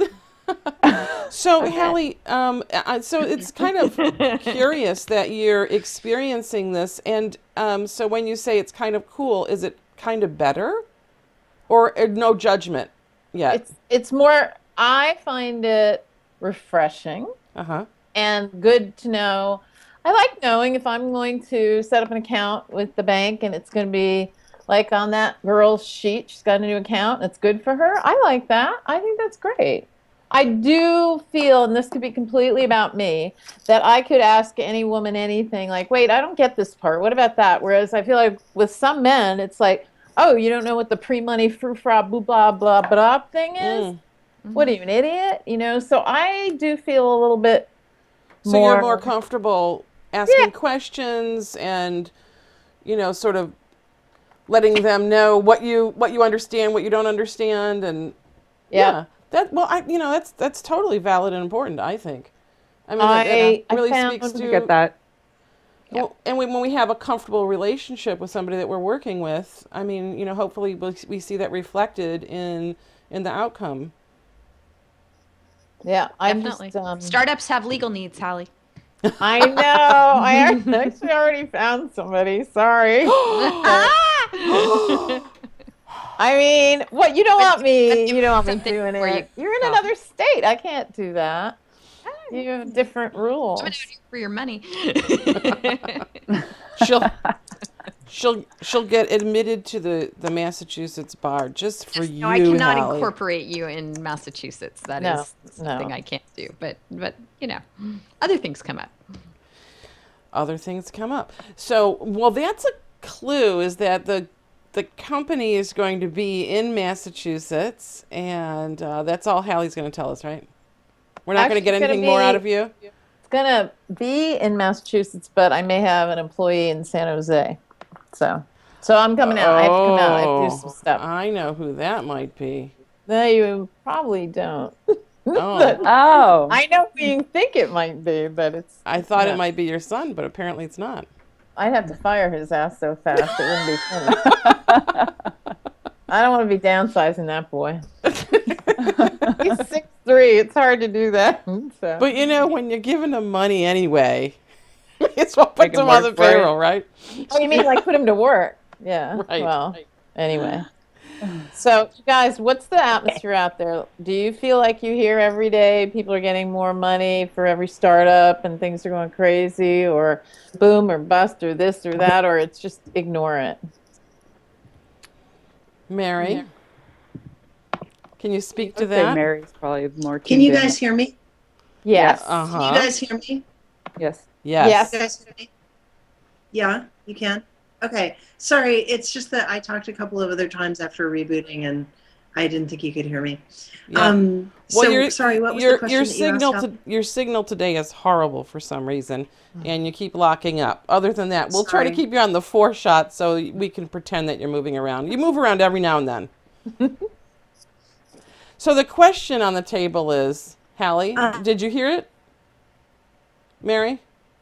So, Hallie, so it's kind of curious that you're experiencing this, and so when you say it's kind of cool, is it kind of better, or no judgment yet? It's more. I find it refreshing and good to know. I like knowing if I'm going to set up an account with the bank and it's going to be like on that girl's sheet, she's got a new account and it's good for her. I like that. I think that's great. I do feel, and this could be completely about me, that I could ask any woman anything like, wait, I don't get this part. What about that? Whereas I feel like with some men, it's like, oh, you don't know what the pre-money frou-fra blah, blah, blah, blah thing is? What are you, an idiot? You know, so I do feel a little bit So you're more comfortable asking questions and, you know, sort of letting them know what you understand, what you don't understand, and that's totally valid and important, I think. I mean, it really speaks to get that. Well, and when we have a comfortable relationship with somebody that we're working with, I mean, you know, hopefully we see that reflected in the outcome. Yeah, Definitely. Startups have legal needs, Hallie. I know. I actually already found somebody. Sorry. I mean, what? You don't want me. You don't want me doing it. You're in another state. I can't do that. You have different rules. I'm for your money. She'll get admitted to the Massachusetts bar just for you. No, I cannot Hallie. incorporate you in Massachusetts. That is something I can't do. But you know, other things come up. Other things come up. So, well, that's a clue. Is that the company is going to be in Massachusetts, and that's all Hallie's going to tell us, right? We're not going to get anything more out of you? It's going to be in Massachusetts, but I may have an employee in San Jose. So I'm coming out. I have to come out. I have to do some stuff. I know who that might be. No, you probably don't. Oh. I know who you think it might be, but it's... I thought it might be your son, but apparently it's not. I'd have to fire his ass so fast it wouldn't be funny. I don't want to be downsizing that boy. He's 6'3". It's hard to do that. So. But you know, when you're giving him money anyway, it's what puts him on the payroll, right? Oh, you mean like put him to work? Yeah. Right. Well, anyway. So, guys, what's the atmosphere out there? Do you feel like you hear every day people are getting more money for every startup and things are going crazy, or boom or bust or this or that, or it's just ignore it? Mary, can you speak to I'd say that? Mary's probably more. Can you guys hear me? Yes. Uh-huh. Can you guys hear me? Yes. Yes. You guys hear me? Yeah, you can? Okay. Sorry, it's just that I talked a couple of other times after rebooting and I didn't think you could hear me. Yeah. Sorry, what was the question your signal today is horrible for some reason, and you keep locking up. Other than that, we'll try to keep you on the 4 shot so we can pretend that you're moving around. You move around every now and then. So the question on the table is, Hallie, did you hear it? Mary?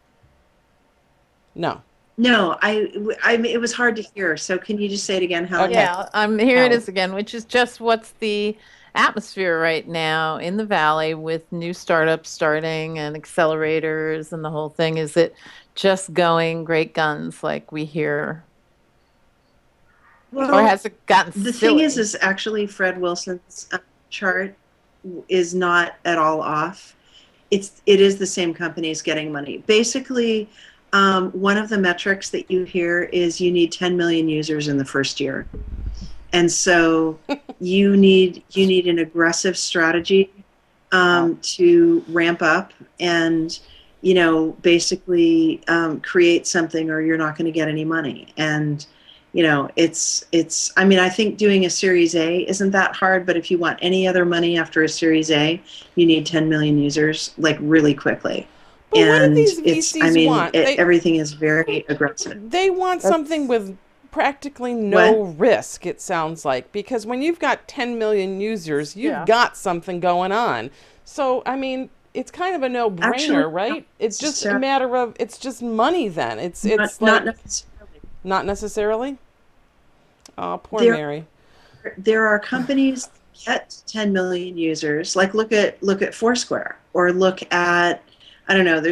No. No, it was hard to hear. So can you just say it again, Hallie? Okay. Yeah, here it is again, which is just what's the atmosphere right now in the Valley with new startups starting and accelerators and the whole thing. Is it just going great guns like we hear? Well, or has it gotten the silly? thing is actually Fred Wilson's chart is not at all off. It is the same companies getting money. Basically, one of the metrics that you hear is you need 10 million users in the first year. And so you need an aggressive strategy to ramp up and, you know, basically create something or you're not going to get any money. And, you know, I mean, I think doing a Series A isn't that hard, but if you want any other money after a Series A, you need 10 million users, like, really quickly. But And what do these VCs want? Everything is very aggressive. They want something with practically no risk, it sounds like, because when you've got 10 million users, you've got something going on. So, I mean, it's kind of a no-brainer, right? It's just a matter of, it's just money then. It's not necessarily. Not necessarily? Oh, poor Mary. There are companies that get 10 million users, like look at Foursquare, or look at, I don't know,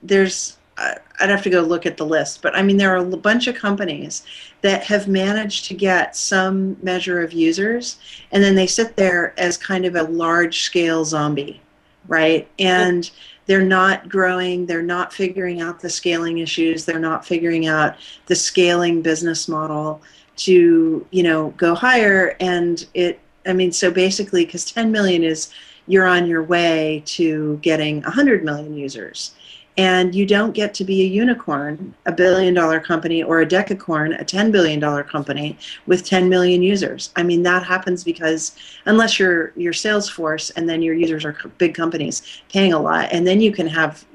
I'd have to go look at the list, but I mean, there are a bunch of companies that have managed to get some measure of users, and then they sit there as kind of a large-scale zombie, right? And they're not growing, they're not figuring out the scaling issues, they're not figuring out the scaling business model to, go higher. And so basically, because 10 million is, you're on your way to getting 100 million users. And you don't get to be a unicorn, a $1 billion company, or a decacorn, a $10 billion company with 10 million users. I mean, that happens because unless you're Salesforce, and then your users are big companies paying a lot, and then you can have,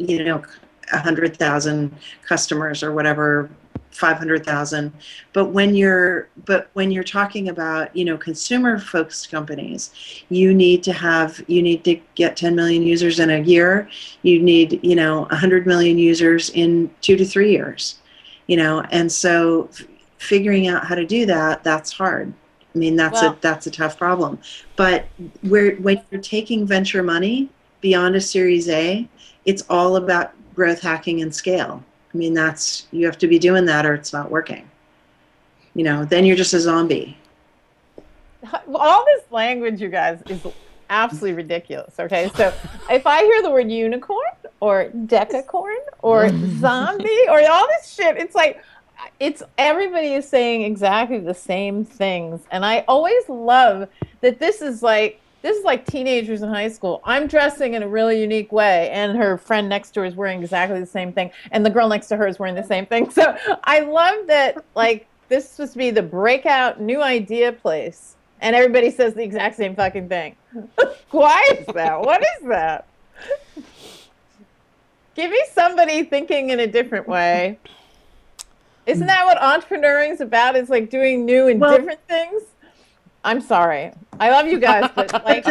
100,000 customers or whatever, 500,000. But when you're talking about, consumer focused companies, you need to get 10 million users in a year. You need, 100 million users in 2 to 3 years, and so figuring out how to do that, that's hard. I mean, that's a tough problem. But when you're taking venture money beyond a Series A, it's all about growth hacking and scale. I mean, you have to be doing that or it's not working. Then you're just a zombie. All this language, you guys, is absolutely ridiculous. Okay, so if I hear the word unicorn or decacorn or zombie or all this shit, it's like, everybody is saying exactly the same things. And I always love that this is like teenagers in high school. I'm dressing in a really unique way, and her friend next to her is wearing exactly the same thing, and the girl next to her is wearing the same thing. So I love that, like, this is supposed to be the breakout new idea place, and everybody says the exact same fucking thing. Why is that? What is that? Give me somebody thinking in a different way. Isn't that what entrepreneuring is about? It's like doing new and different things? I'm sorry. I love you guys, but like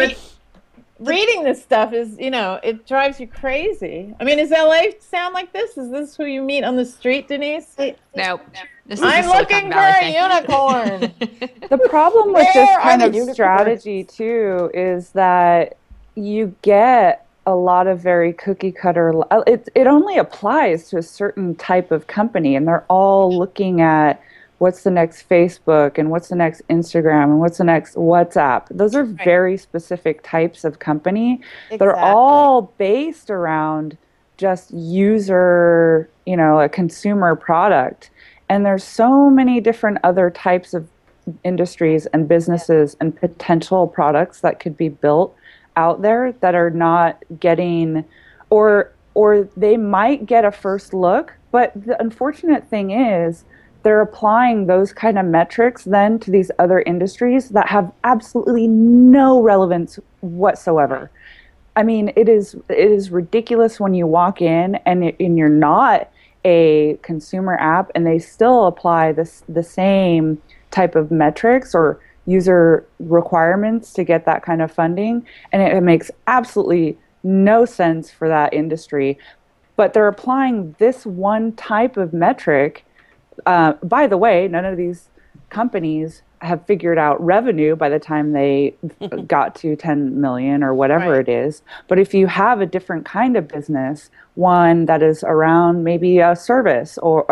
reading this stuff is, it drives you crazy. I mean, does LA sound like this? Is this who you meet on the street, Denise? No. I'm looking for a unicorn. The problem with this kind of strategy too is that you get a lot of very cookie cutter. It only applies to a certain type of company, and they're all looking at what's the next Facebook and what's the next Instagram and what's the next WhatsApp. Those are very specific types of company. They're all based around just user, a consumer product. And there's so many different other types of industries and businesses and potential products that could be built out there that are not getting, or they might get a first look. But the unfortunate thing is, they're applying those kind of metrics then to these other industries that have absolutely no relevance whatsoever. I mean, it is ridiculous when you walk in and you're not a consumer app, and they still apply the same type of metrics or user requirements to get that kind of funding, and it makes absolutely no sense for that industry. But they're applying this one type of metric. By the way, none of these companies have figured out revenue by the time they got to 10 million or whatever it is. But if you have a different kind of business, one that is around maybe a service or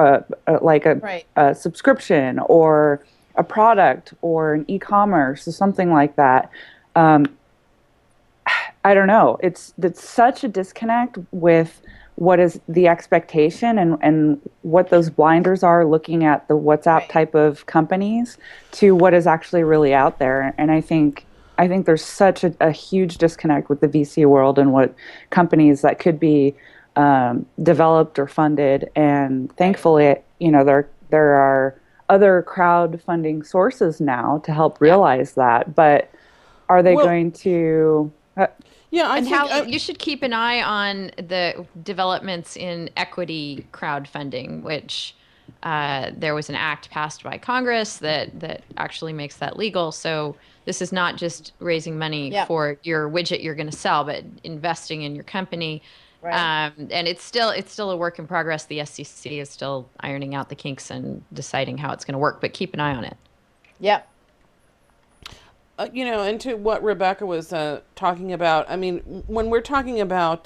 a subscription or a product or an e-commerce or something like that, I don't know. It's such a disconnect with what is the expectation and what those blinders are looking at the WhatsApp type of companies to what is actually really out there. And I think there's such a huge disconnect with the VC world and what companies that could be developed or funded. And thankfully, there are other crowdfunding sources now to help realize that. But are they going to... and how you should keep an eye on the developments in equity crowdfunding, which there was an act passed by Congress that actually makes that legal. So this is not just raising money for your widget you're going to sell, but investing in your company. Right. And it's still a work in progress. The SEC is still ironing out the kinks and deciding how it's going to work, but keep an eye on it. Yep. And to what Rebecca was talking about, I mean, when we're talking about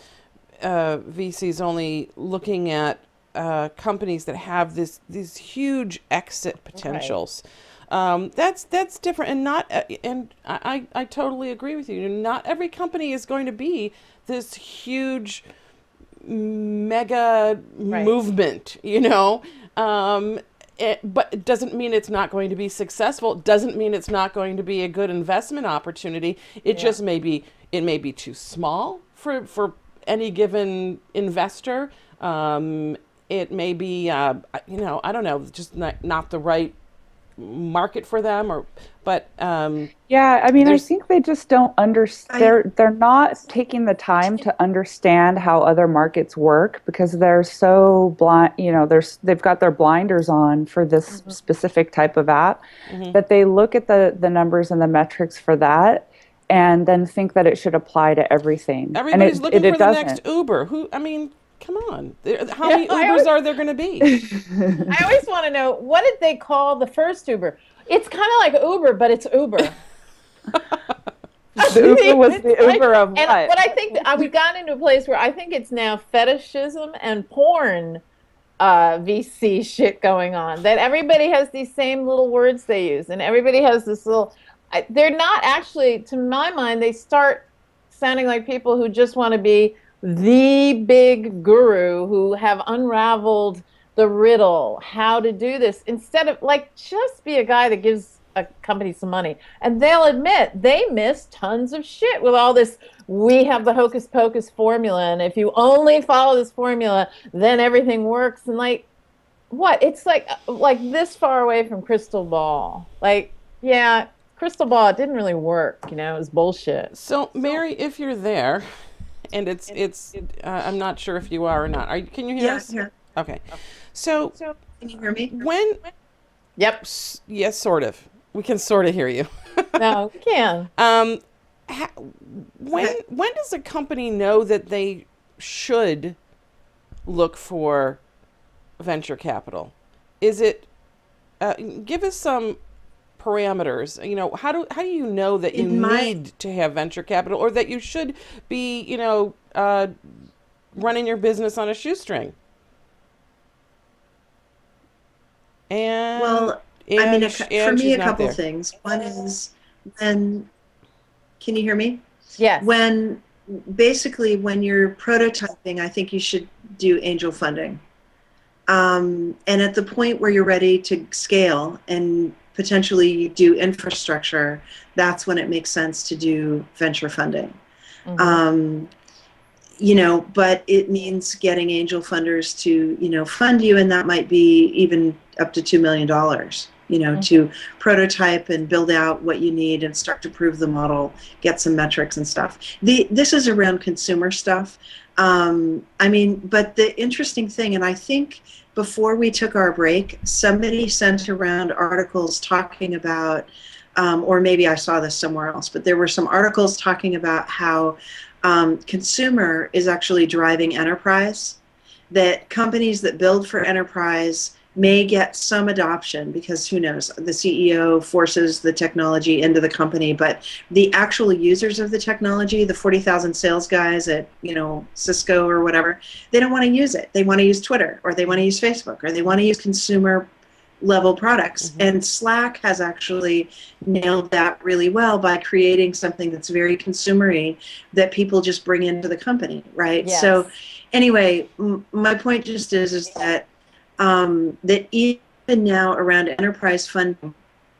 VCs only looking at companies that have these huge exit potentials, that's different, and not and I totally agree with you. Not every company is going to be this huge mega movement, but it doesn't mean it's not going to be successful. It doesn't mean it's not going to be a good investment opportunity. It just may be too small for any given investor. It may be, I don't know, just not the right market for them, but yeah, I mean, I think they just don't understand. They're not taking the time to understand how other markets work because they're so blind. They've got their blinders on for this specific type of app, that they look at the numbers and the metrics for that, and then think that it should apply to everything. Everybody's looking for the next Uber. Come on. How many Ubers are there going to be? I always want to know, what did they call the first Uber? It's kind of like Uber, but it's Uber. The Uber was the Uber of what? And what I think, we've gotten into a place where I think it's now fetishism and porn VC shit going on. That everybody has these same little words they use. And everybody has this little... they're not actually, to my mind, they start sounding like people who just want to be the big guru who have unraveled the riddle, how to do this, instead of just be a guy that gives a company some money. And they'll admit they miss tons of shit with all this, we have the hocus pocus formula, and if you only follow this formula, then everything works. And what? It's like this far away from crystal ball. Crystal ball, it didn't really work, it was bullshit. So Mary, if you're there, and it's I'm not sure if you are or not. Can you hear us? Yeah. Okay. So can you hear me? Yep. Yes, sort of. We can sort of hear you. No, we can. When does a company know that they should look for venture capital? Is it give us some parameters? How do you know that you need to have venture capital, or that you should be running your business on a shoestring? And for me, a couple things. One is can you hear me? Yes. When you're prototyping, I think you should do angel funding. And at the point where you're ready to scale and potentially do infrastructure, that's when it makes sense to do venture funding. But it means getting angel funders to, fund you, and that might be even up to $2 million, to prototype and build out what you need and start to prove the model, get some metrics and stuff. This is around consumer stuff. But the interesting thing, and I think before we took our break, somebody sent around articles talking about, or maybe I saw this somewhere else, but there were some articles talking about how consumer is actually driving enterprise, that companies that build for enterprise may get some adoption because who knows, the CEO forces the technology into the company, but the actual users of the technology, the 40,000 sales guys at, Cisco or whatever, they don't want to use it. They want to use Twitter, or they want to use Facebook, or they want to use consumer level products. And Slack has actually nailed that really well by creating something that's very consumery that people just bring into the company, right? Yes. So anyway, my point just is that that even now around enterprise funding,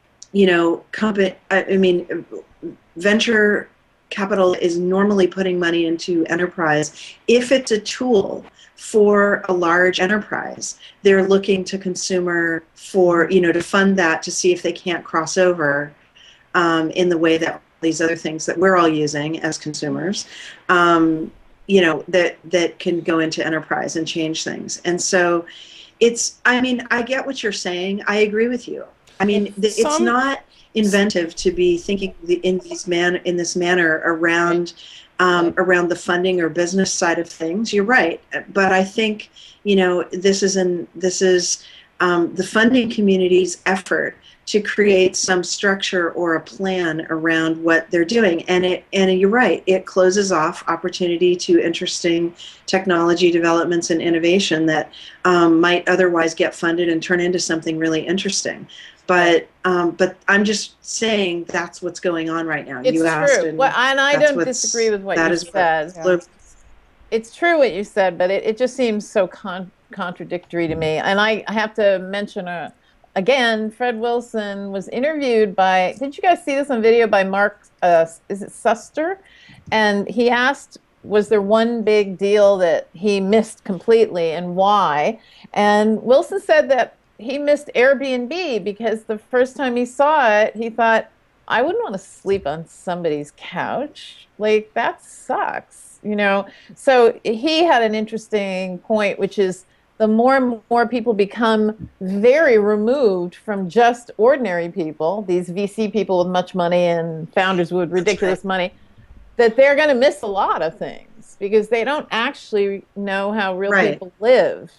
venture capital is normally putting money into enterprise. If it's a tool for a large enterprise, they're looking to consumer for, to fund that, to see if they can't cross over in the way that these other things that we're all using as consumers, that can go into enterprise and change things. And so I mean, I get what you're saying. I agree with you. I mean, it's not inventive to be thinking in this manner around around the funding or business side of things. You're right, but I think this is the funding community's effort to create some structure or a plan around what they're doing, and you're right, it closes off opportunity to interesting technology developments and innovation that might otherwise get funded and turn into something really interesting. But I'm just saying that's what's going on right now. It's you asked, true. And I don't disagree with what you said. It's true what you said, but it just seems so contradictory to me. And I have to mention again, Fred Wilson was interviewed by, did you guys see this on video, by Mark, is it Suster? And he asked, was there one big deal that he missed completely and why? And Wilson said that he missed Airbnb because the first time he saw it, he thought, I wouldn't want to sleep on somebody's couch. Like, that sucks, So he had an interesting point, which is the more and more people become very removed from just ordinary people, these VC people with much money and founders with ridiculous money, that they're going to miss a lot of things because they don't actually know how real people live.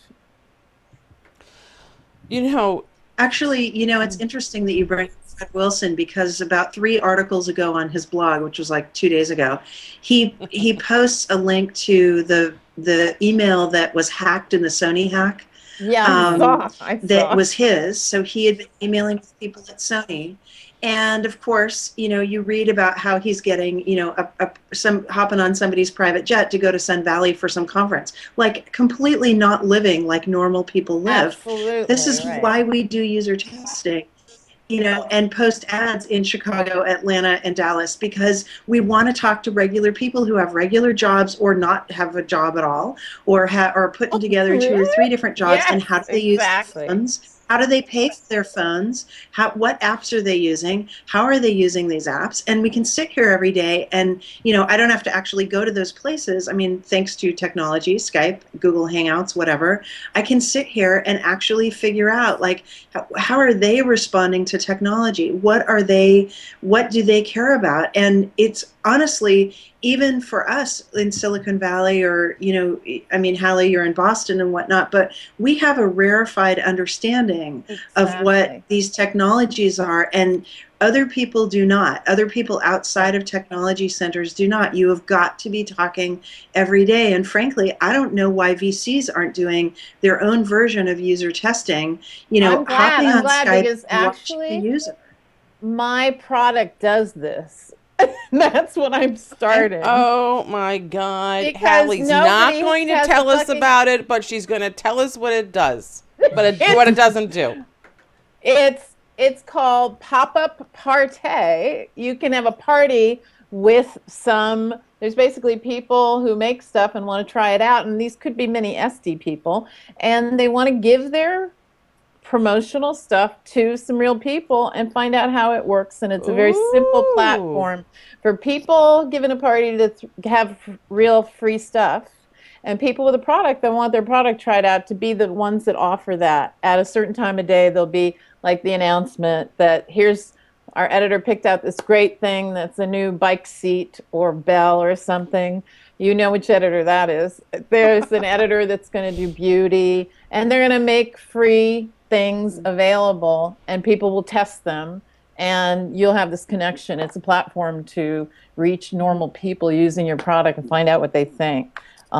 Actually, it's interesting that you bring Fred Wilson, because about 3 articles ago on his blog, which was like 2 days ago, he posts a link to the email that was hacked in the Sony hack. Yeah, I saw. That was his. So he had been emailing people at Sony. And of course, you read about how he's getting, some hopping on somebody's private jet to go to Sun Valley for some conference, like completely not living like normal people live. Absolutely, this is why we do user testing, and post ads in Chicago, Atlanta, and Dallas, because we want to talk to regular people who have regular jobs or not have a job at all, or are putting together 2 or 3 different jobs, and how do they use phones? How do they pay for their phones? What apps are they using? How are they using these apps? And we can sit here every day and, I don't have to actually go to those places. I mean, thanks to technology, Skype, Google Hangouts, whatever, I can sit here and actually figure out, like, how are they responding to technology? What do they care about? And it's honestly, even for us in Silicon Valley, or, Hallie, you're in Boston and whatnot, but we have a rarefied understanding of what these technologies are, and other people do not. Other people outside of technology centers do not. You have got to be talking every day. And frankly, I don't know why VCs aren't doing their own version of user testing. I'm glad Skype because actually, the user. My product does this. That's what I'm starting. Oh my God. Because Hallie's not going to tell us about it, but she's going to tell us what it does. But what it doesn't do. It's called Pop-Up Party. You can have a party with there's basically people who make stuff and want to try it out, and these could be mini SD people, and they want to give their promotional stuff to some real people and find out how it works. And it's a very simple platform for people giving a party to have real free stuff, and people with a product that want their product tried out to be the ones that offer that. At a certain time of day, there'll be like the announcement that here's our editor picked out this great thing that's a new bike seat or bell or something. You know which editor that is. There's an editor that's going to do beauty, and they're going to make free things available, and people will test them, and you'll have this connection. It's a platform to reach normal people using your product and find out what they think.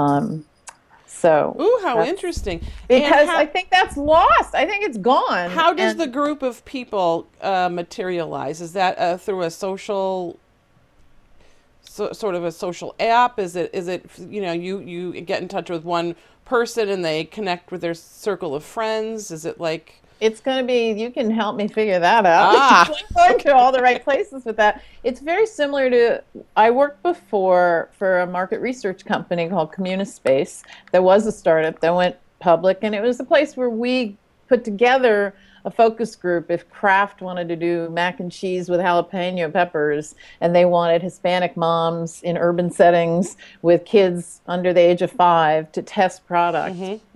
Ooh, how interesting. Because I think that's lost. I think it's gone. How does the group of people materialize? Is that through a social, sort of a social app? Is it you get in touch with one person and they connect with their circle of friends? Is it like... It's going to be, you can help me figure that out. Going to all the right places with that. It's very similar to, I worked before for a market research company called Communispace. There was a startup that went public, and it was a place where we put together a focus group if Kraft wanted to do mac and cheese with jalapeno peppers and they wanted Hispanic moms in urban settings with kids under the age of 5 to test product.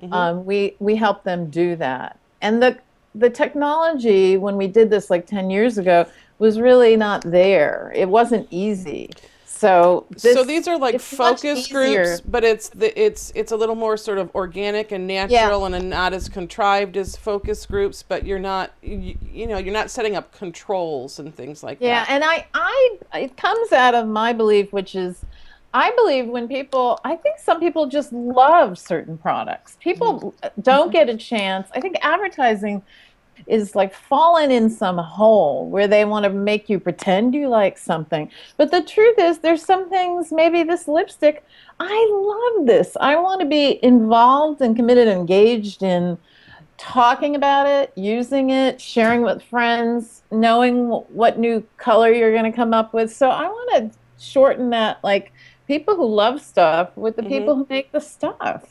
We help them do that. And the technology, when we did this like 10 years ago, was really not there. It wasn't easy. So these are like focus groups, but it's a little more sort of organic and natural, and not as contrived as focus groups. But you're not you're not setting up controls and things like that. Yeah, and it comes out of my belief, which is I believe I think some people just love certain products. People don't get a chance. I think advertising is like fallen in some hole where they want to make you pretend you like something. But the truth is there's some things, maybe this lipstick, I love this. I want to be involved and committed, engaged in talking about it, using it, sharing with friends, knowing what new color you're going to come up with. So I want to shorten that, like people who love stuff with the people who make the stuff.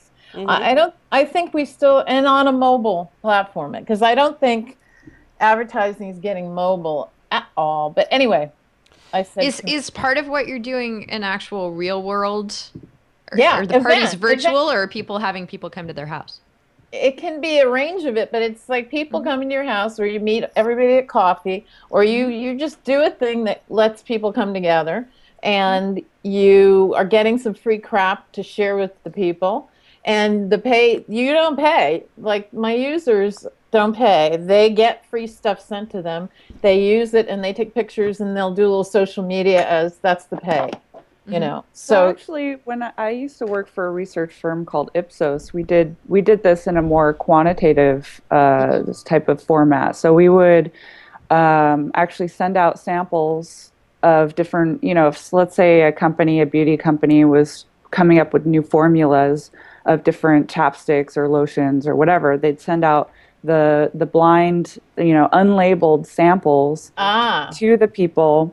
I think we still, and on a mobile platform, because I don't think advertising is getting mobile at all. But anyway, I said is part of what you're doing an actual real world? Or the event, party's virtual, or are people having people come to their house? It can be a range of it, but it's like people coming to your house, or you meet everybody at coffee, or you just do a thing that lets people come together, and you are getting some free crap to share with the people. And you don't pay. Like my users don't pay. They get free stuff sent to them. They use it and they take pictures and they'll do a little social media as that's the pay. You know. So actually, when I used to work for a research firm called Ipsos, we did this in a more quantitative this type of format. So we would actually send out samples of different, if let's say a beauty company was coming up with new formulas of different chapsticks or lotions or whatever, they'd send out the blind, unlabeled samples to the people,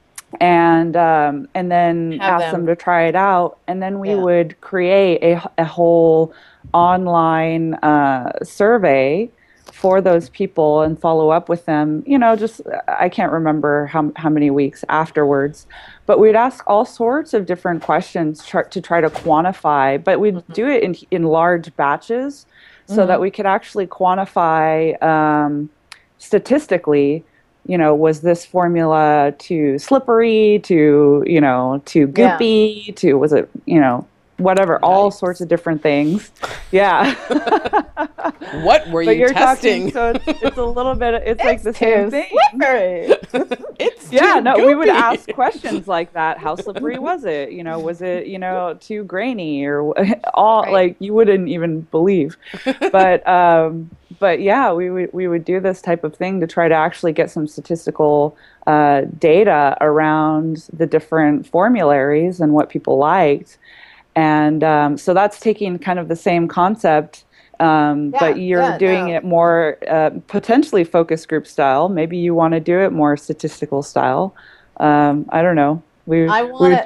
and then ask them to try it out, and then we would create a whole online survey for those people and follow up with them. I can't remember how many weeks afterwards. But we'd ask all sorts of different questions to try to quantify, but we'd do it in large batches so that we could actually quantify statistically, was this formula too slippery, too goopy, was it, whatever, all sorts of different things. Yeah. What were you testing? So it's a little bit, it's like the same thing. Slippery. We would ask questions like that. How slippery was it? Was it, too grainy or all, like you wouldn't even believe. But yeah, we would do this type of thing to try to actually get some statistical data around the different formularies and what people liked. And so that's taking kind of the same concept, but you're doing it more potentially focus group style. Maybe you want to do it more statistical style. I don't know. I want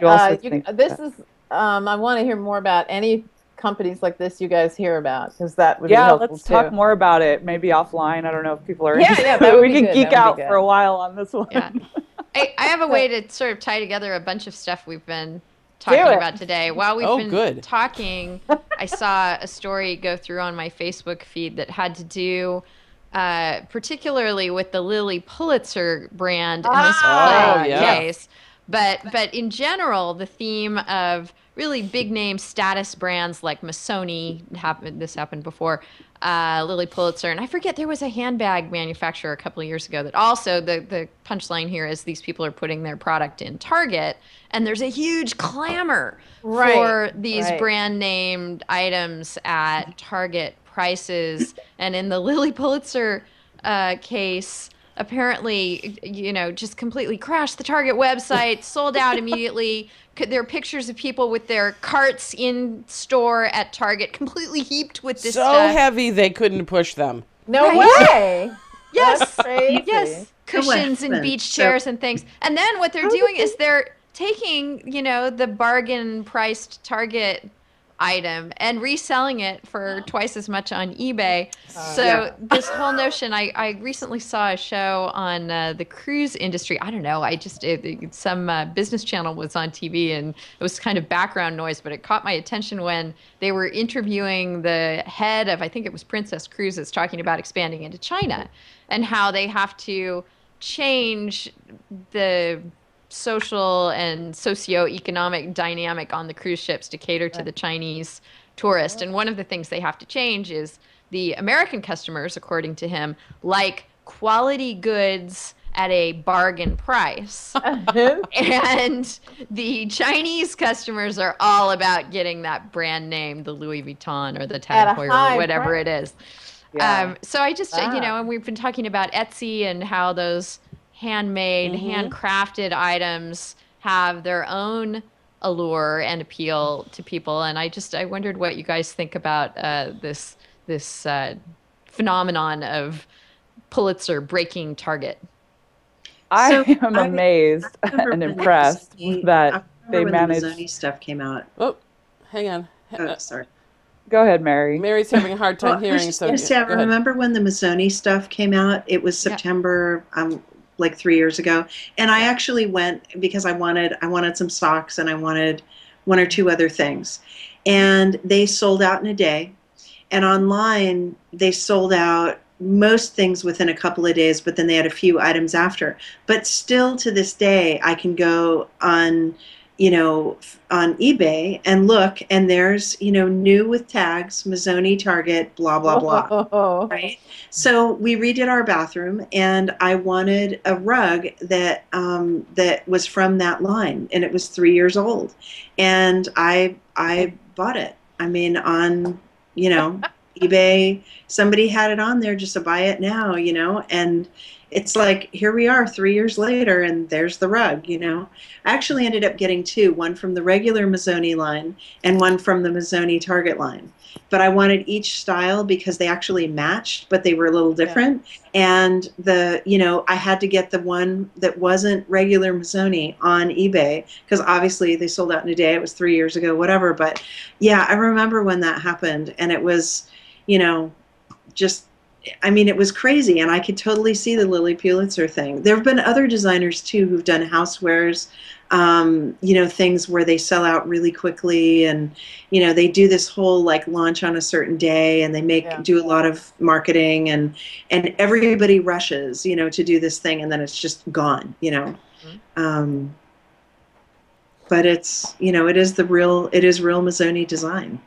to hear more about any companies like this you guys hear about, because that would be helpful. Let's talk more about it, maybe offline. I don't know if people are interested. We can geek out for a while on this one. Yeah. I have a way to sort of tie together a bunch of stuff we've been talking about today. While we've been talking, I saw a story go through on my Facebook feed that had to do particularly with the Lilly Pulitzer brand in this case. But in general, the theme of really big name status brands like Missoni, this happened before, Lilly Pulitzer, and I forget, there was a handbag manufacturer a couple of years ago that also, the punchline here is these people are putting their product in Target, and there's a huge clamor for these brand named items at Target prices. And in the Lilly Pulitzer case, apparently, just completely crashed the Target website, sold out immediately. There are pictures of people with their carts in store at Target, completely heaped with this stuff. So heavy they couldn't push them. No way! Yes, yes. Cushions and beach chairs and things. And then what they're doing is they're taking, the bargain priced Target item and reselling it for twice as much on eBay. So this whole notion, I recently saw a show on the cruise industry. I don't know. Some business channel was on TV and it was kind of background noise, but it caught my attention when they were interviewing the head of, I think it was Princess Cruises, talking about expanding into China and how they have to change the social and socioeconomic dynamic on the cruise ships to cater to the Chinese tourist. And one of the things they have to change is the American customers, according to him, like quality goods at a bargain price. And the Chinese customers are all about getting that brand name, the Louis Vuitton or the Tag Heuer or whatever it is. Yeah. So I just, and we've been talking about Etsy and how those handmade, handcrafted items have their own allure and appeal to people. And I wondered what you guys think about this phenomenon of Pulitzer breaking Target. I am amazed and impressed that they managed. The Mazzoni stuff came out. Oh, hang on. Oh, sorry. Go ahead, Mary. Mary's having a hard time hearing. I remember when the Mazzoni stuff came out. It was September, like 3 years ago, and I actually went because I wanted some socks and I wanted one or two other things, and they sold out in a day. And online, they sold out most things within a couple of days, but then they had a few items after. But still to this day, I can go on eBay and look, and there's, new with tags, Mazzoni, Target, blah, blah, blah, right? So we redid our bathroom, and I wanted a rug that was from that line, and it was 3 years old. And I bought it. I mean, on, eBay, somebody had it on there just to buy it now, and it's like, here we are 3 years later, and there's the rug, I actually ended up getting two, one from the regular Mazzoni line and one from the Mazzoni Target line. But I wanted each style because they actually matched, but they were a little different. Yeah. And I had to get the one that wasn't regular Mazzoni on eBay because obviously they sold out in a day. It was 3 years ago, whatever. But yeah, I remember when that happened, and it was, it was crazy, and I could totally see the Lilly Pulitzer thing. There have been other designers, too, who've done housewares, things where they sell out really quickly, and, they do this whole, launch on a certain day, and they do a lot of marketing, and everybody rushes, to do this thing, and then it's just gone, But it's, it is real Mazzoni design,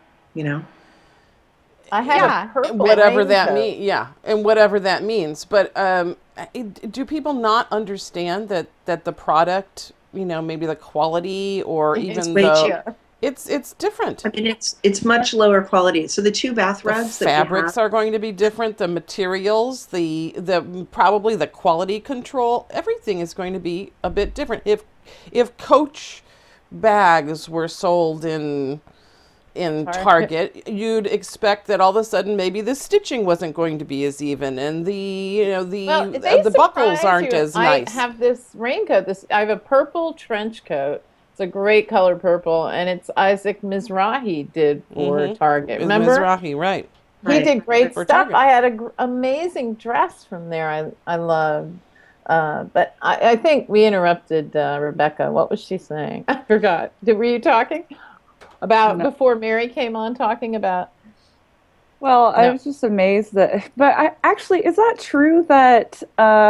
I have a purple whatever raincoat. that means. And whatever that means. But do people not understand that the product, maybe the quality or even it's different. I mean, it's much lower quality. So the two bath rugs, the fabrics are going to be different. The materials, the probably the quality control, everything is going to be a bit different. If Coach bags were sold in Target, you'd expect that all of a sudden maybe the stitching wasn't going to be as even, and the buckles aren't as nice. I have this raincoat. I have a purple trench coat. It's a great color purple, and it's Isaac Mizrahi did for Target. Remember? Mizrahi, right? He did great stuff. Target. I had an amazing dress from there. I loved. But I think we interrupted Rebecca. What was she saying? I forgot. Were you talking? Before Mary came on talking about? Well, I was just amazed that, but is that true that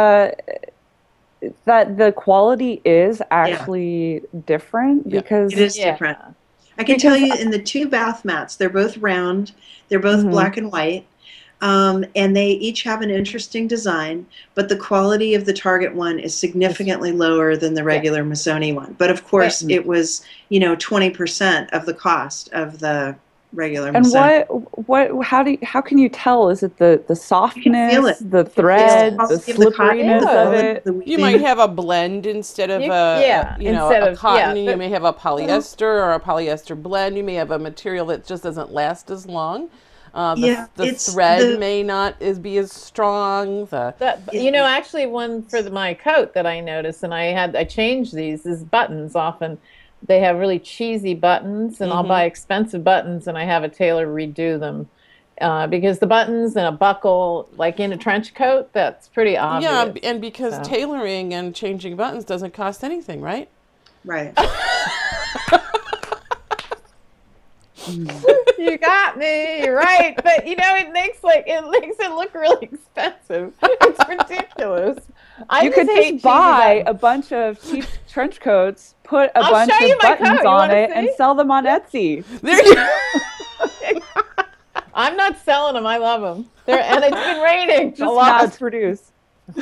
that the quality is actually different? Because it is different. I can tell you in the two bath mats, they're both round, they're both black and white. And they each have an interesting design, but the quality of the Target one is significantly lower than the regular Mazzoni one. But of course, it was 20% of the cost of the regular Mazzoni. And how can you tell? Is it the softness, the thread, the slipperiness of it? You might have a blend instead of a cotton. You may have a polyester or a polyester blend. You may have a material that just doesn't last as long. The thread may not be as strong. Actually, one for my coat that I noticed, and I changed these buttons often. they have really cheesy buttons, and I'll buy expensive buttons, and I have a tailor redo them. Because the buttons and a buckle, like in a trench coat, that's pretty obvious. Yeah, and because tailoring and changing buttons doesn't cost anything, right? Right. You got me. You're right. But it makes it look really expensive. It's ridiculous. You could just buy a bunch of cheap trench coats, put a bunch of buttons on it, and sell them on Etsy. There you go. I'm not selling them. I love them. And it's been raining. Just mass produce.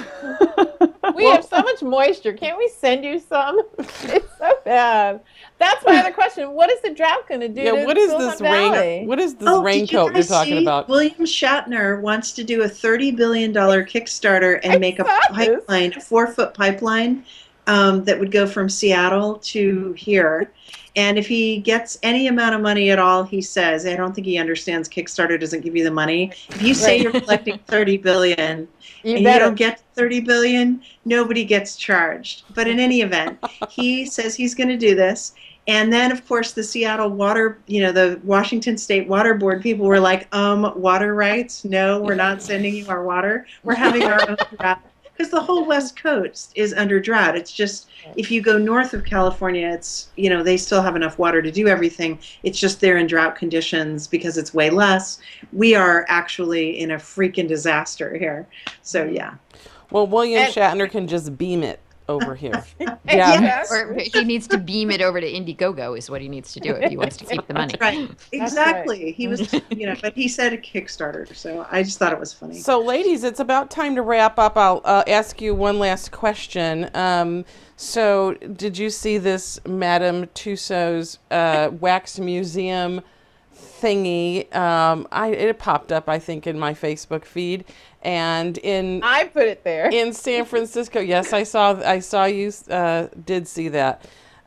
We have so much moisture. Can't we send you some? It's so bad. That's my other question. What is the drought going to do? Yeah, what is this rain? What is this raincoat you're talking about? William Shatner wants to do a $30 billion Kickstarter and make a pipeline, a 4-foot pipeline that would go from Seattle to here. And if he gets any amount of money at all, he says, I don't think he understands Kickstarter doesn't give you the money. If you say you're collecting $30 billion and you don't get $30 billion, nobody gets charged. But in any event, he says he's going to do this. And then, of course, the Seattle Water, the Washington State Water Board people were like, water rights? No, we're not sending you our water. We're having our own drought. Because the whole West Coast is under drought. It's just, if you go north of California, it's, they still have enough water to do everything. It's just they're in drought conditions because it's way less. We are actually in a freaking disaster here. So, yeah. Well, William Shatner can just beam it over here. Yes. Or he needs to beam it over to Indiegogo is what he needs to do if he wants to keep the money. Right. Exactly. Right. He was, but he said a Kickstarter, so I just thought it was funny. So, ladies, it's about time to wrap up. I'll ask you one last question. So, did you see this Madame Tussauds wax museum thingy? It popped up, I think, in my Facebook feed. And I put it there in San Francisco. Yes, I saw you did see that.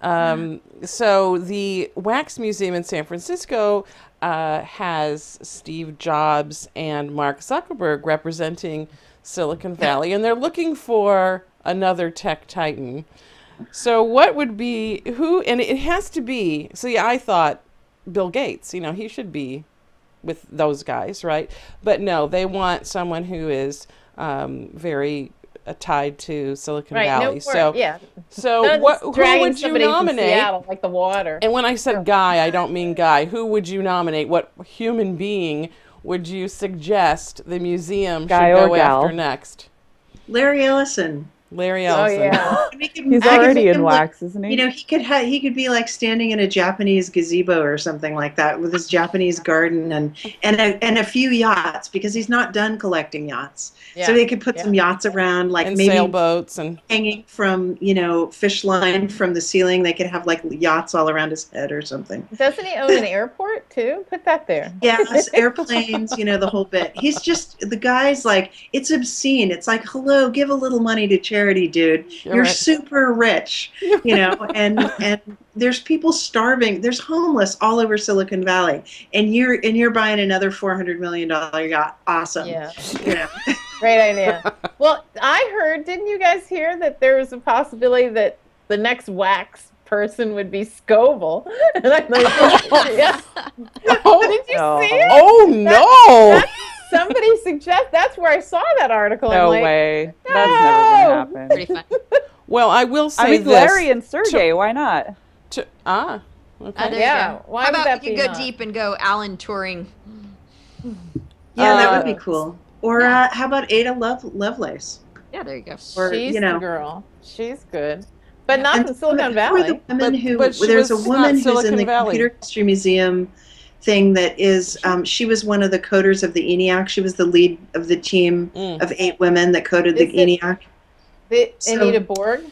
So the Wax Museum in San Francisco has Steve Jobs and Mark Zuckerberg representing Silicon Valley, and they're looking for another tech titan. So what would be who? And it has to be. So yeah, I thought Bill Gates. He should be with those guys, right? But no, they want someone who is very tied to Silicon Valley. So who would you nominate? Seattle, like the water. And when I said guy, I don't mean guy. Who would you nominate? What human being would you suggest the museum should go after next? Larry Ellison. Larry Ellison. Oh, yeah. He's already in wax, isn't he? He could be like standing in a Japanese gazebo or something like that with his Japanese garden and a few yachts, because he's not done collecting yachts. Yeah. So they could put some yachts around, like and maybe sailboats and hanging from fish line from the ceiling. They could have like yachts all around his head or something. Doesn't he own an airport too? Put that there. Yes, airplanes, the whole bit. He's just, the guy's like, it's obscene. It's like, hello, give a little money to charity, dude. You're right. Super rich, and there's people starving. There's homeless all over Silicon Valley, and you're buying another $400 million yacht. Awesome. Yeah. Great idea. Well, I heard, didn't you guys hear that there was a possibility that the next wax person would be Scoble? And I'm like, yeah. Did you see it? Oh, no. Somebody suggest that's where I saw that article. No way. That's never going to happen. Pretty fun. Well, I will say I mean, this. Larry and Sergey, why not? Okay. Yeah. Why How would about that you be go not? deep and go Alan Turing? Yeah, that would be cool. Or how about Ada Lovelace? Yeah, there you go. Or, She's the girl. She's good. But not And from Silicon Who Valley. are the women who? but she There's a was woman not who's Silicon in the Valley. Computer History Museum thing that is. She was one of the coders of the ENIAC. She was the lead of the team of 8 women that coded the ENIAC. Anita Borg?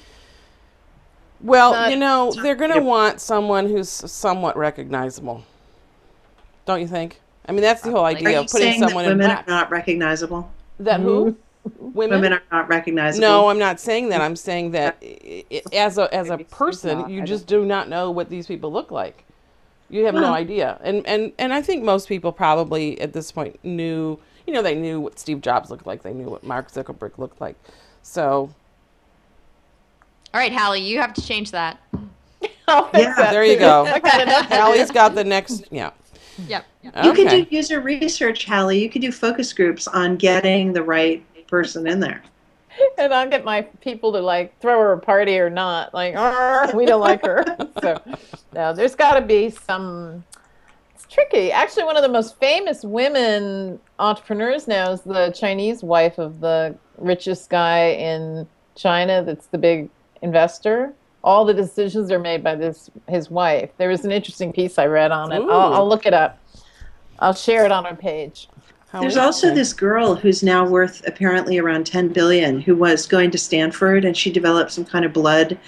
Well, they're going to want someone who's somewhat recognizable. Don't you think? I mean, that's the whole idea Are you of putting saying that someone in women black. are not recognizable? That who? Women are not recognizable. No, I'm not saying that. I'm saying that as a person, you just do not know what these people look like. You have no idea. And I think most people probably at this point knew, they knew what Steve Jobs looked like. They knew what Mark Zuckerberg looked like. So. All right, Hallie, you have to change that. I'll fix Yeah, that there you too. go. I got enough to do. Hallie's got the next, yeah. Yep. You could Okay. do user research, Hallie. You could do focus groups on getting the right person in there. And I'll get my people to like throw her a party or not. Like, "Arr, we don't like her." So, no, there's got to be some. It's tricky. Actually, one of the most famous women entrepreneurs now is the Chinese wife of the richest guy in China. That's the big investor. All the decisions are made by his wife. There was an interesting piece I read on it. Ooh. I'll look it up. I'll share it on our page. How There's also interesting. this girl who's now worth apparently around 10 billion, who was going to Stanford, and she developed some kind of blood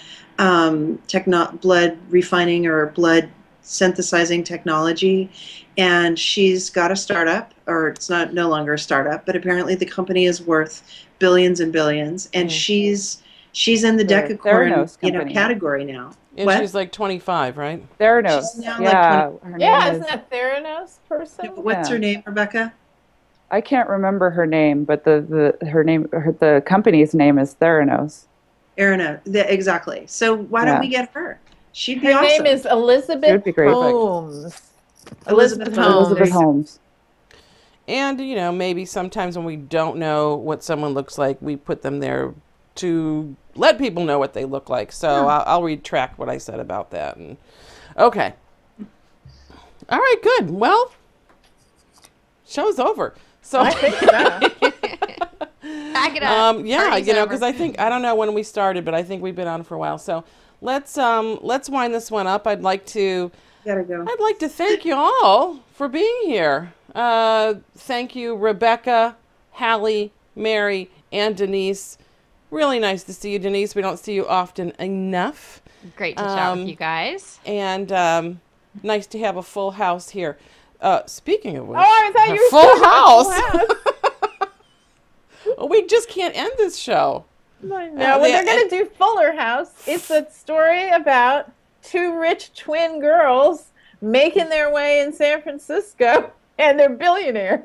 refining or blood synthesizing technology. And she's got a startup, or it's no longer a startup, but apparently the company is worth billions and billions. And she's in the decacorn, Theranos company. category now. And What? she's like 25, right? Theranos. She's now like Yeah. 20. Her name Yeah, is- isn't that Theranos person? What's Yeah. her name, Rebecca? I can't remember her name, but the company's name is Theranos. Arena. Exactly. So why don't Yeah. we get her? She'd be Her awesome. name is It Elizabeth would be great. Holmes. Elizabeth Holmes. Elizabeth Holmes. And, you know, maybe sometimes when we don't know what someone looks like, we put them there to let people know what they look like. So I'll retract what I said about that. And okay. All right, good. Well, show's over. So I think so. Back it up. yeah, Party's you know, over. because I think I don't know when we started, but I think we've been on for a while. So let's wind this one up. I'd like to thank you all for being here. Thank you, Rebecca, Hallie, Mary, and Denise. Really nice to see you, Denise. We don't see you often enough. Great to chat with you guys. And nice to have a full house here. Speaking of which, Oh, I thought you were full talking about house. We just can't end this show. No, well, they're going to do Fuller House. It's a story about two rich twin girls making their way in San Francisco, and they're billionaires.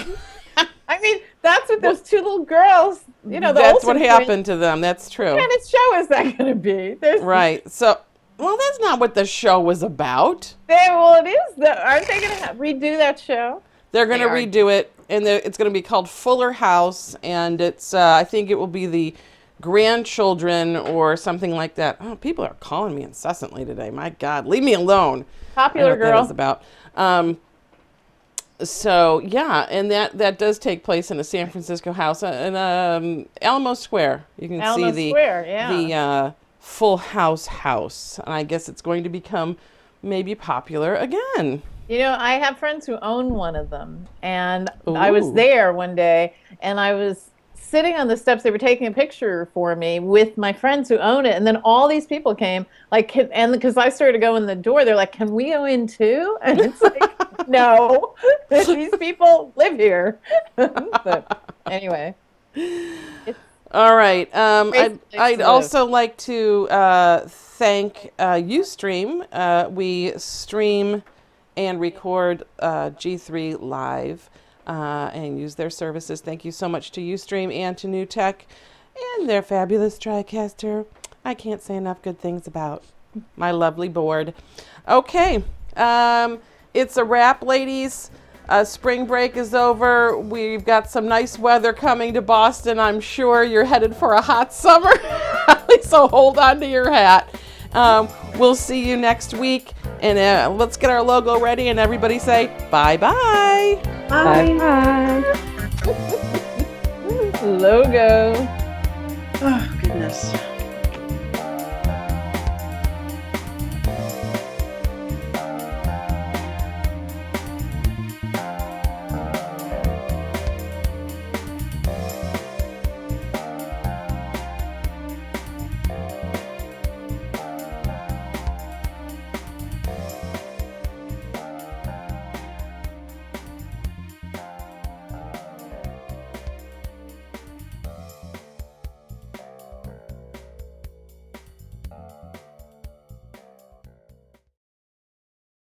I mean, that's what those two little girls, you know, the That's what Olsen happened twins, to them. That's true. what kind of show is that going to be? Right. So, well, that's not what the show was about. Well, it is. Aren't they going to redo that show? They're going to They are. redo it, and it's going to be called Fuller House, and it's I think it will be the grandchildren or something like that. Oh, people are calling me incessantly today. My God, leave me alone. Popular I don't know girl. what that is about. So yeah, and that does take place in a San Francisco house in Alamo Square. You can Alamo see Square, yeah. the Full House, and I guess it's going to become maybe popular again. You know, I have friends who own one of them, and I was Ooh. there one day, and I was sitting on the steps. They were taking a picture for me with my friends who own it, and then all these people came, like, and because I started to go in the door, they're like, "Can we go in too?" And it's like, no, these people live here. But anyway, All right. Great place I'd to also like to thank Ustream. We stream and record G3 live and use their services. Thank you so much to Ustream and to New Tech and their fabulous TriCaster. I can't say enough good things about my lovely board. Okay. It's a wrap, ladies. Spring break is over. We've got some nice weather coming to Boston. I'm sure you're headed for a hot summer. So hold on to your hat. We'll see you next week. And let's get our logo ready and everybody say bye-bye. Bye. Bye. logo. Oh, goodness.